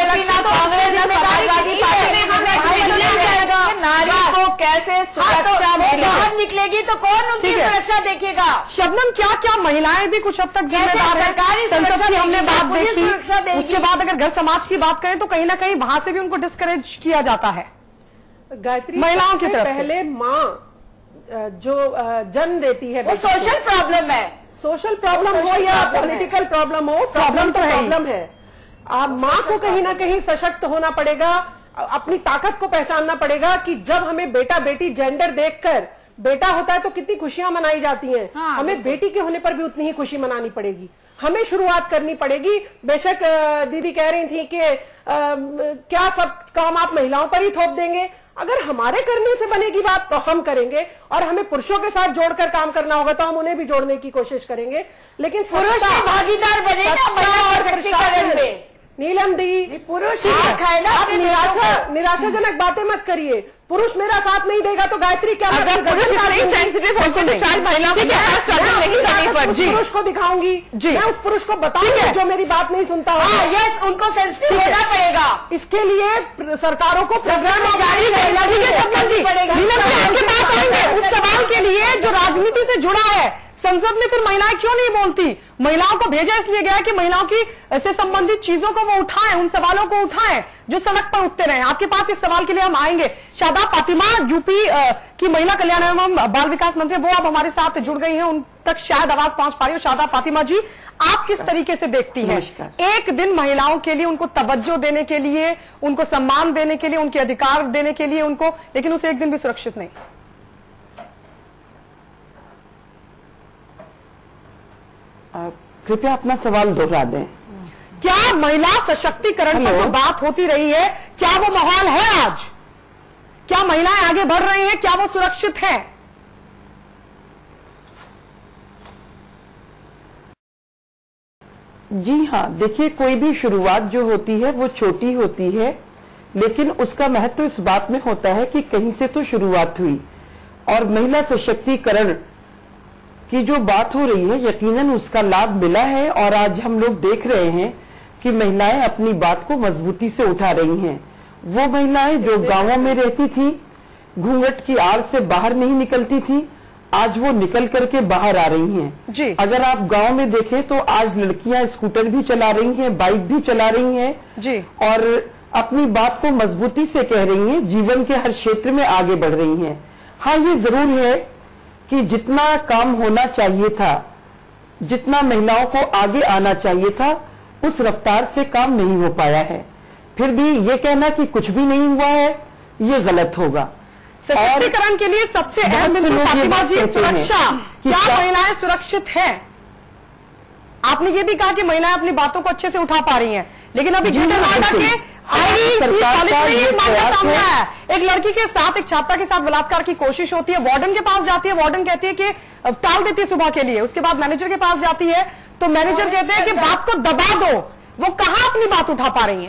[SPEAKER 14] नारी को कैसे सुरक्षा मिले।
[SPEAKER 11] निकलेगी तो कौन उनकी सुरक्षा देखेगा?
[SPEAKER 2] शबनम, क्या क्या महिलाएं भी कुछ हद तक जिम्मेदार हैं?
[SPEAKER 11] सरकारी
[SPEAKER 2] संसद की हमने बात देखी,
[SPEAKER 11] सुरक्षा देगी।
[SPEAKER 2] उसके बाद अगर घर समाज की बात करें तो कहीं ना कहीं वहां से भी उनको डिस्करेज किया जाता है।
[SPEAKER 10] गायत्री,
[SPEAKER 2] महिलाओं की तरफ
[SPEAKER 10] पहले माँ जो जन्म देती है,
[SPEAKER 11] वो सोशल प्रॉब्लम है।
[SPEAKER 10] सोशल प्रॉब्लम हो या पॉलिटिकल प्रॉब्लम हो, प्रॉब्लम तो प्रॉब्लम है। आप माँ को कहीं ना कहीं सशक्त होना पड़ेगा, अपनी ताकत को पहचानना पड़ेगा कि जब हमें बेटा बेटी जेंडर देखकर बेटा होता है तो कितनी खुशियां मनाई जाती हैं, हमें बेटी के होने पर भी उतनी ही खुशी मनानी पड़ेगी। हमें शुरुआत करनी पड़ेगी। बेशक दीदी कह रही थी कि क्या सब काम आप महिलाओं पर ही थोप देंगे? अगर हमारे करने से बनेगी बात तो हम करेंगे, और हमें पुरुषों के साथ जोड़कर काम करना होगा तो हम उन्हें भी जोड़ने की कोशिश करेंगे। लेकिन
[SPEAKER 11] पुरुष भी भागीदार बने ना महिला सशक्तिकरण में।
[SPEAKER 10] नीलम दी,
[SPEAKER 11] पुरुष
[SPEAKER 10] आप निराशाजनक बातें मत करिए। पुरुष मेरा साथ नहीं देगा तो गायत्री क्या
[SPEAKER 12] अगर पुरुष नहीं सेंसिटिव होकर तो चार महिलाओं के साथ स्ट्रगल नहीं करनी पड़ती।
[SPEAKER 10] पुरुष को दिखाऊंगी, मैं उस पुरुष को बताऊंगी जो मेरी बात नहीं सुनता होगा।
[SPEAKER 11] यस, उनको सेंसिटिव होना पड़ेगा।
[SPEAKER 10] इसके लिए सरकारों को
[SPEAKER 11] प्रोग्राम में जारी पड़ेगा।
[SPEAKER 2] उस सवाल के लिए जो राजनीति से जुड़ा है, संसद में फिर महिलाएं क्यों नहीं बोलती? महिलाओं को भेजा इसलिए गया कि महिलाओं की से संबंधित चीजों को वो उठाएं, उन सवालों को उठाएं जो सड़क पर उठते रहे। आपके पास इस सवाल के लिए हम आएंगे। शादाब फातिमा, यूपी की महिला कल्याण एवं बाल विकास मंत्री, वो अब हमारे साथ जुड़ गई हैं, उन तक शायद आवाज पहुंच पा रही हो। शादाब फातिमा जी, आप किस तरीके से देखती हैं एक दिन महिलाओं के लिए, उनको तवज्जो देने के लिए, उनको सम्मान देने के लिए, उनके अधिकार देने के लिए उनको, लेकिन उसे एक दिन भी सुरक्षित नहीं?
[SPEAKER 15] कृपया अपना सवाल दोहरा दें।
[SPEAKER 2] क्या महिला सशक्तिकरण पर जो बात होती रही है, क्या वो माहौल है आज? क्या महिलाएं आगे बढ़ रही हैं? क्या वो सुरक्षित हैं?
[SPEAKER 15] जी हाँ, देखिए, कोई भी शुरुआत जो होती है वो छोटी होती है, लेकिन उसका महत्व इस बात में होता है कि कहीं से तो शुरुआत हुई। और महिला सशक्तिकरण की जो बात हो रही है, यकीनन उसका लाभ मिला है। और आज हम लोग देख रहे हैं कि महिलाएं अपनी बात को मजबूती से उठा रही हैं। वो महिलाएं जो गांवों में रहती थी, घूंघट की आड़ से बाहर नहीं निकलती थी, आज वो निकल करके बाहर आ रही हैं।
[SPEAKER 2] जी।
[SPEAKER 15] अगर आप गांव में देखें तो आज लड़कियां स्कूटर भी चला रही हैं, बाइक भी चला रही हैं
[SPEAKER 2] जी,
[SPEAKER 15] और अपनी बात को मजबूती से कह रही हैं, जीवन के हर क्षेत्र में आगे बढ़ रही हैं। हाँ, ये जरूर है कि जितना काम होना चाहिए था, जितना महिलाओं को आगे आना चाहिए था, उस रफ्तार से काम नहीं हो पाया है। फिर भी ये कहना कि कुछ भी नहीं हुआ है, ये गलत होगा।
[SPEAKER 2] सशक्तिकरण के लिए सबसे अहम बिंदु फातिमा जी सुरक्षा। क्या महिलाएं सुरक्षित हैं? आपने ये भी कहा कि महिलाएं अपनी बातों को अच्छे से उठा पा रही हैं, लेकिन अभी ग्रेटर नोएडा के सामने आया, एक लड़की के साथ, एक छात्रा के साथ बलात्कार की कोशिश होती है, वार्डन के पास जाती है, वार्डन कहती है कि टाल देती है सुबह के लिए, उसके बाद मैनेजर के पास जाती है तो मैनेजर कहते हैं कि बात को दबा दो। वो कहां अपनी बात उठा पा रही हैं?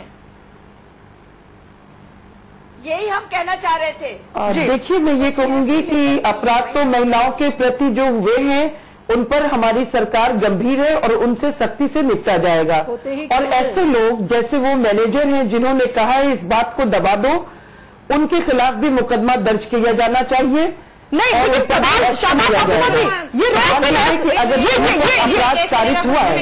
[SPEAKER 11] यही हम कहना चाह रहे थे।
[SPEAKER 15] देखिए, मैं ये कहूंगी कि अपराध तो महिलाओं के प्रति जो हुए हैं उन पर हमारी सरकार गंभीर है और उनसे सख्ती से निपटा जाएगा। और ऐसे लोग जैसे वो मैनेजर हैं जिन्होंने कहा है इस बात को दबा दो, उनके खिलाफ भी मुकदमा दर्ज किया जाना चाहिए।
[SPEAKER 2] नहीं,
[SPEAKER 15] ये
[SPEAKER 2] अपराध
[SPEAKER 15] साबित हुआ है।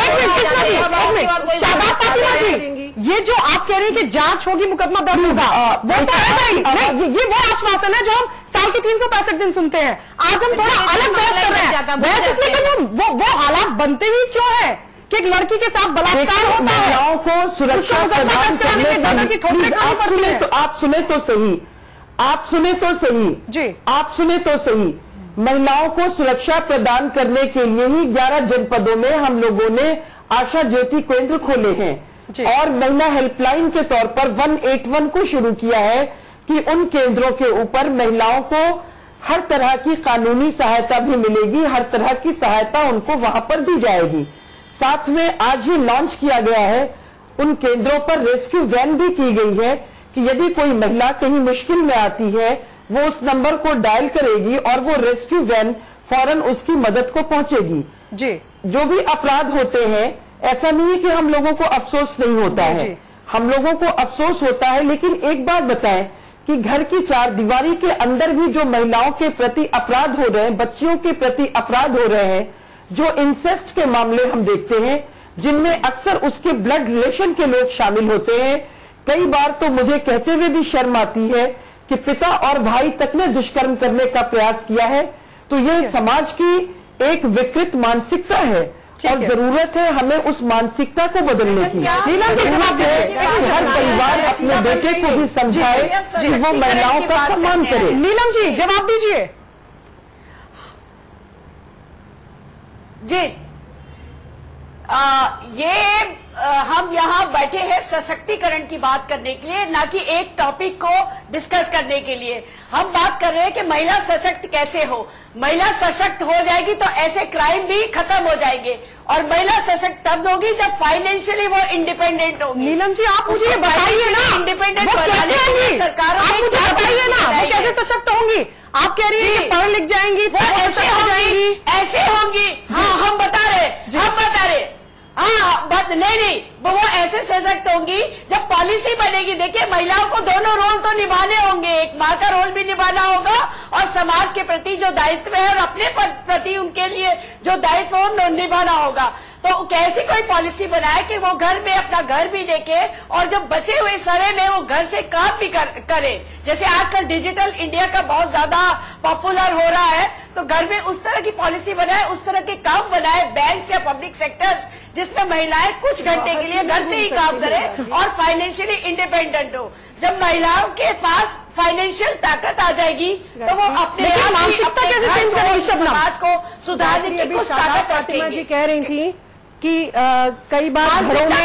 [SPEAKER 2] ये जो आप कह रहे हैं कि जांच होगी, मुकदमा दर्ज होगा, वो तो है भाई, ये वो आश्वासन है जो हम साल के 365 दिन सुनते हैं। आज हम थोड़ा अलग बहस कर रहे हैं। बहस इसलिए कि वो हालात बनते ही क्यों है कि एक लड़की के साथ बलात्कार होता है,
[SPEAKER 15] महिलाओं को सुरक्षा प्रदान करने की आप सुने तो सही, आप सुने तो सही
[SPEAKER 2] जी,
[SPEAKER 15] आप सुने तो सही। महिलाओं को सुरक्षा प्रदान करने के लिए ही 11 जनपदों में हम लोगों ने आशा ज्योति केंद्र खोले हैं और महिला हेल्पलाइन के तौर पर 181 को शुरू किया है कि उन केंद्रों के ऊपर महिलाओं को हर तरह की कानूनी सहायता भी मिलेगी, हर तरह की सहायता उनको वहां पर दी जाएगी। साथ में आज ही लॉन्च किया गया है, उन केंद्रों पर रेस्क्यू वैन भी की गई है कि यदि कोई महिला कहीं मुश्किल में आती है वो उस नंबर को डायल करेगी और वो रेस्क्यू वैन फौरन उसकी मदद को पहुंचेगी।
[SPEAKER 2] जी,
[SPEAKER 15] जो भी अपराध होते हैं, ऐसा नहीं है कि हम लोगों को अफसोस नहीं होता है, हम लोगों को अफसोस होता है, लेकिन एक बात बताएं कि घर की चार दीवारी के अंदर भी जो महिलाओं के प्रति अपराध हो रहे हैं, बच्चियों के प्रति अपराध हो रहे हैं, जो इंसेस्ट के मामले हम देखते हैं, जिनमें अक्सर उसके ब्लड रिलेशन के लोग शामिल होते हैं। कई बार तो मुझे कहते हुए भी शर्म आती है कि पिता और भाई तक ने दुष्कर्म करने का प्रयास किया है। तो ये समाज की एक विकृत मानसिकता है और जरूरत है हमें उस मानसिकता को बदलने की। जरूरत है कि हर परिवार अपने बेटे को भी समझाए कि वो महिलाओं का सम्मान करे।
[SPEAKER 2] नीलम जी जवाब दीजिए।
[SPEAKER 11] जी हम यहाँ बैठे हैं सशक्तिकरण की बात करने के लिए, ना कि एक टॉपिक को डिस्कस करने के लिए। हम बात कर रहे हैं कि महिला सशक्त कैसे हो। महिला सशक्त हो जाएगी तो ऐसे क्राइम भी खत्म हो जाएंगे, और महिला सशक्त तब होगी जब फाइनेंशियली वो इंडिपेंडेंट होगी।
[SPEAKER 2] नीलम जी आप मुझे बताइए ना,
[SPEAKER 11] इंडिपेंडेंट
[SPEAKER 2] बनाने के लिए सरकारों ने मुझे बताइए ना वो कैसे सशक्त होंगी। आप कह रही है कि पढ़ लिख जाएंगी,
[SPEAKER 11] ऐसे होंगी। हाँ हम बता रहे हाँ बात नहीं वो ऐसे सशक्त होंगी जब पॉलिसी बनेगी। देखिए महिलाओं को दोनों रोल तो निभाने होंगे, एक माँ का रोल भी निभाना होगा और समाज के प्रति जो दायित्व है और अपने प्रति उनके लिए जो दायित्व है निभाना होगा। तो कैसी कोई पॉलिसी बनाए कि वो घर में अपना घर भी देखे और जो बचे हुए समय में वो घर से काम भी करे। जैसे आजकल डिजिटल इंडिया का बहुत ज्यादा पॉपुलर हो रहा है, तो घर में उस तरह की पॉलिसी बनाए, उस तरह के काम बनाए बैंक या पब्लिक सेक्टर्स, जिसमें महिलाएं कुछ घंटे के लिए घर से ही काम करें और फाइनेंशियली इंडिपेंडेंट हो। जब महिलाओं के पास फाइनेंशियल ताकत आ जाएगी तो वो अपने
[SPEAKER 2] मानसिकता कैसे चेंज करेगी,
[SPEAKER 11] समाज को सुधारने की कुछ ताकत
[SPEAKER 10] फातिमा जी कह रही थी कि कई बार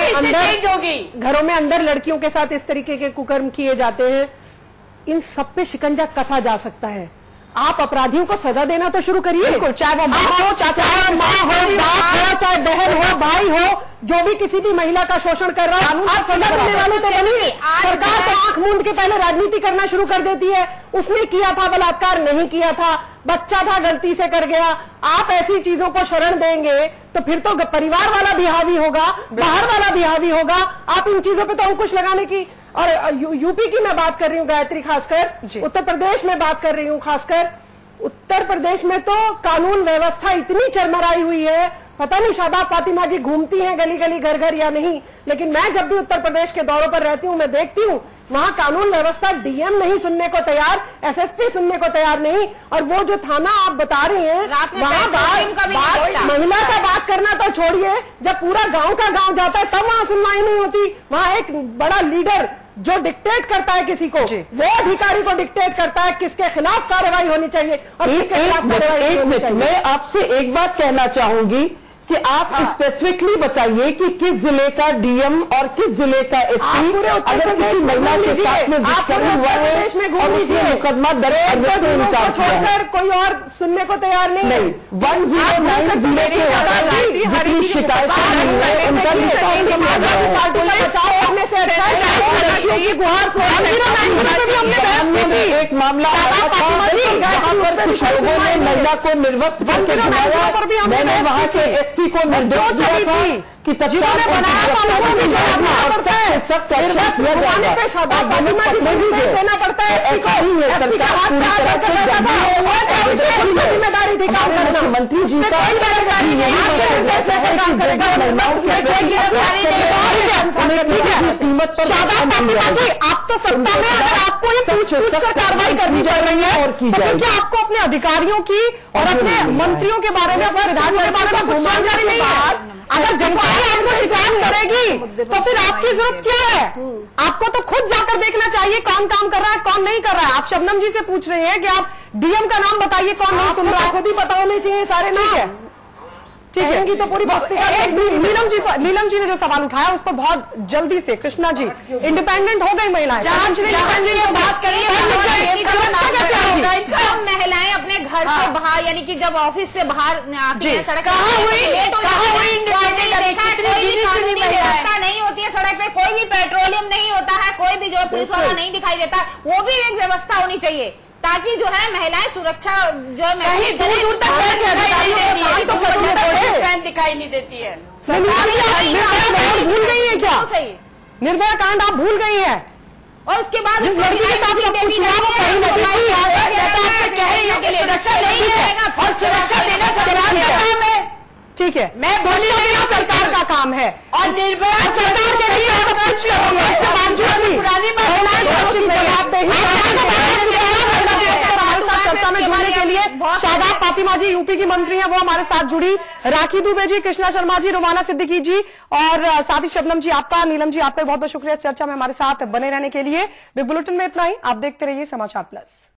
[SPEAKER 10] घरों में अंदर लड़कियों के साथ इस तरीके के कुकर्म किए जाते हैं। इन सब पे शिकंजा कसा जा सकता है। आप अपराधियों को सजा देना तो शुरू करिए, चाहे वो माँ हो, चाहे माँ हो, बाप हो, चाहे बहन हो, भाई हो, जो भी किसी भी महिला का शोषण कर रहा है आप सजा देने वाले तो बनिए। सरकार तो आंख मूंद के पहले राजनीति करना शुरू कर देती है। उसने किया था बलात्कार, नहीं किया था, बच्चा था गलती से कर गया। आप ऐसी चीजों को शरण देंगे तो फिर तो परिवार वाला भी हावी होगा, बाहर वाला भी हावी होगा। आप इन चीजों पे तो अंकुश लगाने की, और यूपी की मैं बात कर रही हूँ गायत्री, खासकर उत्तर प्रदेश में बात कर रही हूँ खासकर। उत्तर प्रदेश में तो कानून व्यवस्था इतनी चरमराई हुई है, पता नहीं शाबाब फातिमा जी घूमती हैं गली गली घर घर या नहीं, लेकिन मैं जब भी उत्तर प्रदेश के दौरों पर रहती हूँ मैं देखती हूँ वहाँ कानून व्यवस्था डीएम नहीं सुनने को तैयार, एसएसपी सुनने को तैयार नहीं। और वो जो थाना आप बता रहे हैं वहाँ महिला का बात करना तो छोड़िए, जब पूरा गांव का गांव जाता है तब वहाँ सुनवाई नहीं होती। वहाँ एक बड़ा लीडर जो डिक्टेट करता है किसी को, वो अधिकारी को डिक्टेट करता है किसके खिलाफ कार्रवाई होनी चाहिए और किसके खिलाफ कार्रवाई नहीं होनी चाहिए।
[SPEAKER 15] मैं आपसे एक बात कहना चाहूंगी कि आप स्पेसिफिकली बताइए कि किस जिले का डीएम और किस जिले का एसपी अगर किसी महिला के साथ में दुष्कर्म हुआ है और उसने मुकदमा दर्ज करने से इनकार किया है,
[SPEAKER 10] कोई और सुनने को तैयार नहीं।
[SPEAKER 15] 109 जिले के जितनी शिकायतें हुई है उनका एक मामला जहाँ पर कुछ लोगों ने महिला को निर्वस्त्र करके घुमाया। मैंने वहाँ के एसपी को निर्देश दिया था कि तत्काल
[SPEAKER 10] देना पड़ता है
[SPEAKER 15] मंत्री जी का कीमत पर
[SPEAKER 10] आप तो सत्ता में, अगर आपको ये पूछ कर कार्रवाई करनी जा रही है और की जाए, क्या आपको अपने अधिकारियों की और अपने मंत्रियों के बारे में, अपने विधायकों के बारे में जानकारी नहीं है? अगर जनता आपको शिकायत करेगी तो फिर आपकी जरूरत क्या है? आपको तो खुद जाकर देखना चाहिए कौन काम कर रहा है कौन नहीं कर रहा है। आप शबनम जी से पूछ रहे हैं कि आप डीएम का नाम बताइए कौन नहीं सुन रहा है, खुद ही पता होने चाहिए सारे नाम। ठीक है तो पूरी बस्ती नीलम जी ने जो सवाल उठाया उस पर बहुत जल्दी से कृष्णा जी, इंडिपेंडेंट हो गई महिलाएं,
[SPEAKER 9] बात करिए महिलाएं अपने घर से बाहर, यानी कि जब ऑफिस से बाहर आती है सड़क व्यवस्था नहीं होती है, सड़क पे कोई भी पेट्रोलियम नहीं होता है, कोई भी जो पुलिस वाला नहीं दिखाई देता, वो भी एक व्यवस्था होनी चाहिए ताकि जो है महिलाएं सुरक्षा जो है
[SPEAKER 11] दूर तक दिखाई नहीं देती है।
[SPEAKER 10] भूल गई है क्या? निर्भया कांड आप भूल गई है?
[SPEAKER 9] और उसके बाद
[SPEAKER 2] जिस लड़की के साथ सब कुछ हुआ वो कहीं ना कहीं
[SPEAKER 11] और सुरक्षा देना सरकार का काम है।
[SPEAKER 2] ठीक है, मैं बोली सरकार का काम है
[SPEAKER 11] और निर्भया
[SPEAKER 2] सरकार के लिए कुछ चर्चा में जुड़ने के लिए शादाब फातिमा जी यूपी की मंत्री हैं, वो हमारे साथ जुड़ी, राखी दुबे जी, कृष्णा शर्मा जी, रुमाना सिद्दीकी जी और साथ ही शबनम जी आपका, नीलम जी आपका बहुत बहुत शुक्रिया चर्चा में हमारे साथ बने रहने के लिए। बिग बुलेटिन में इतना ही, आप देखते रहिए समाचार प्लस।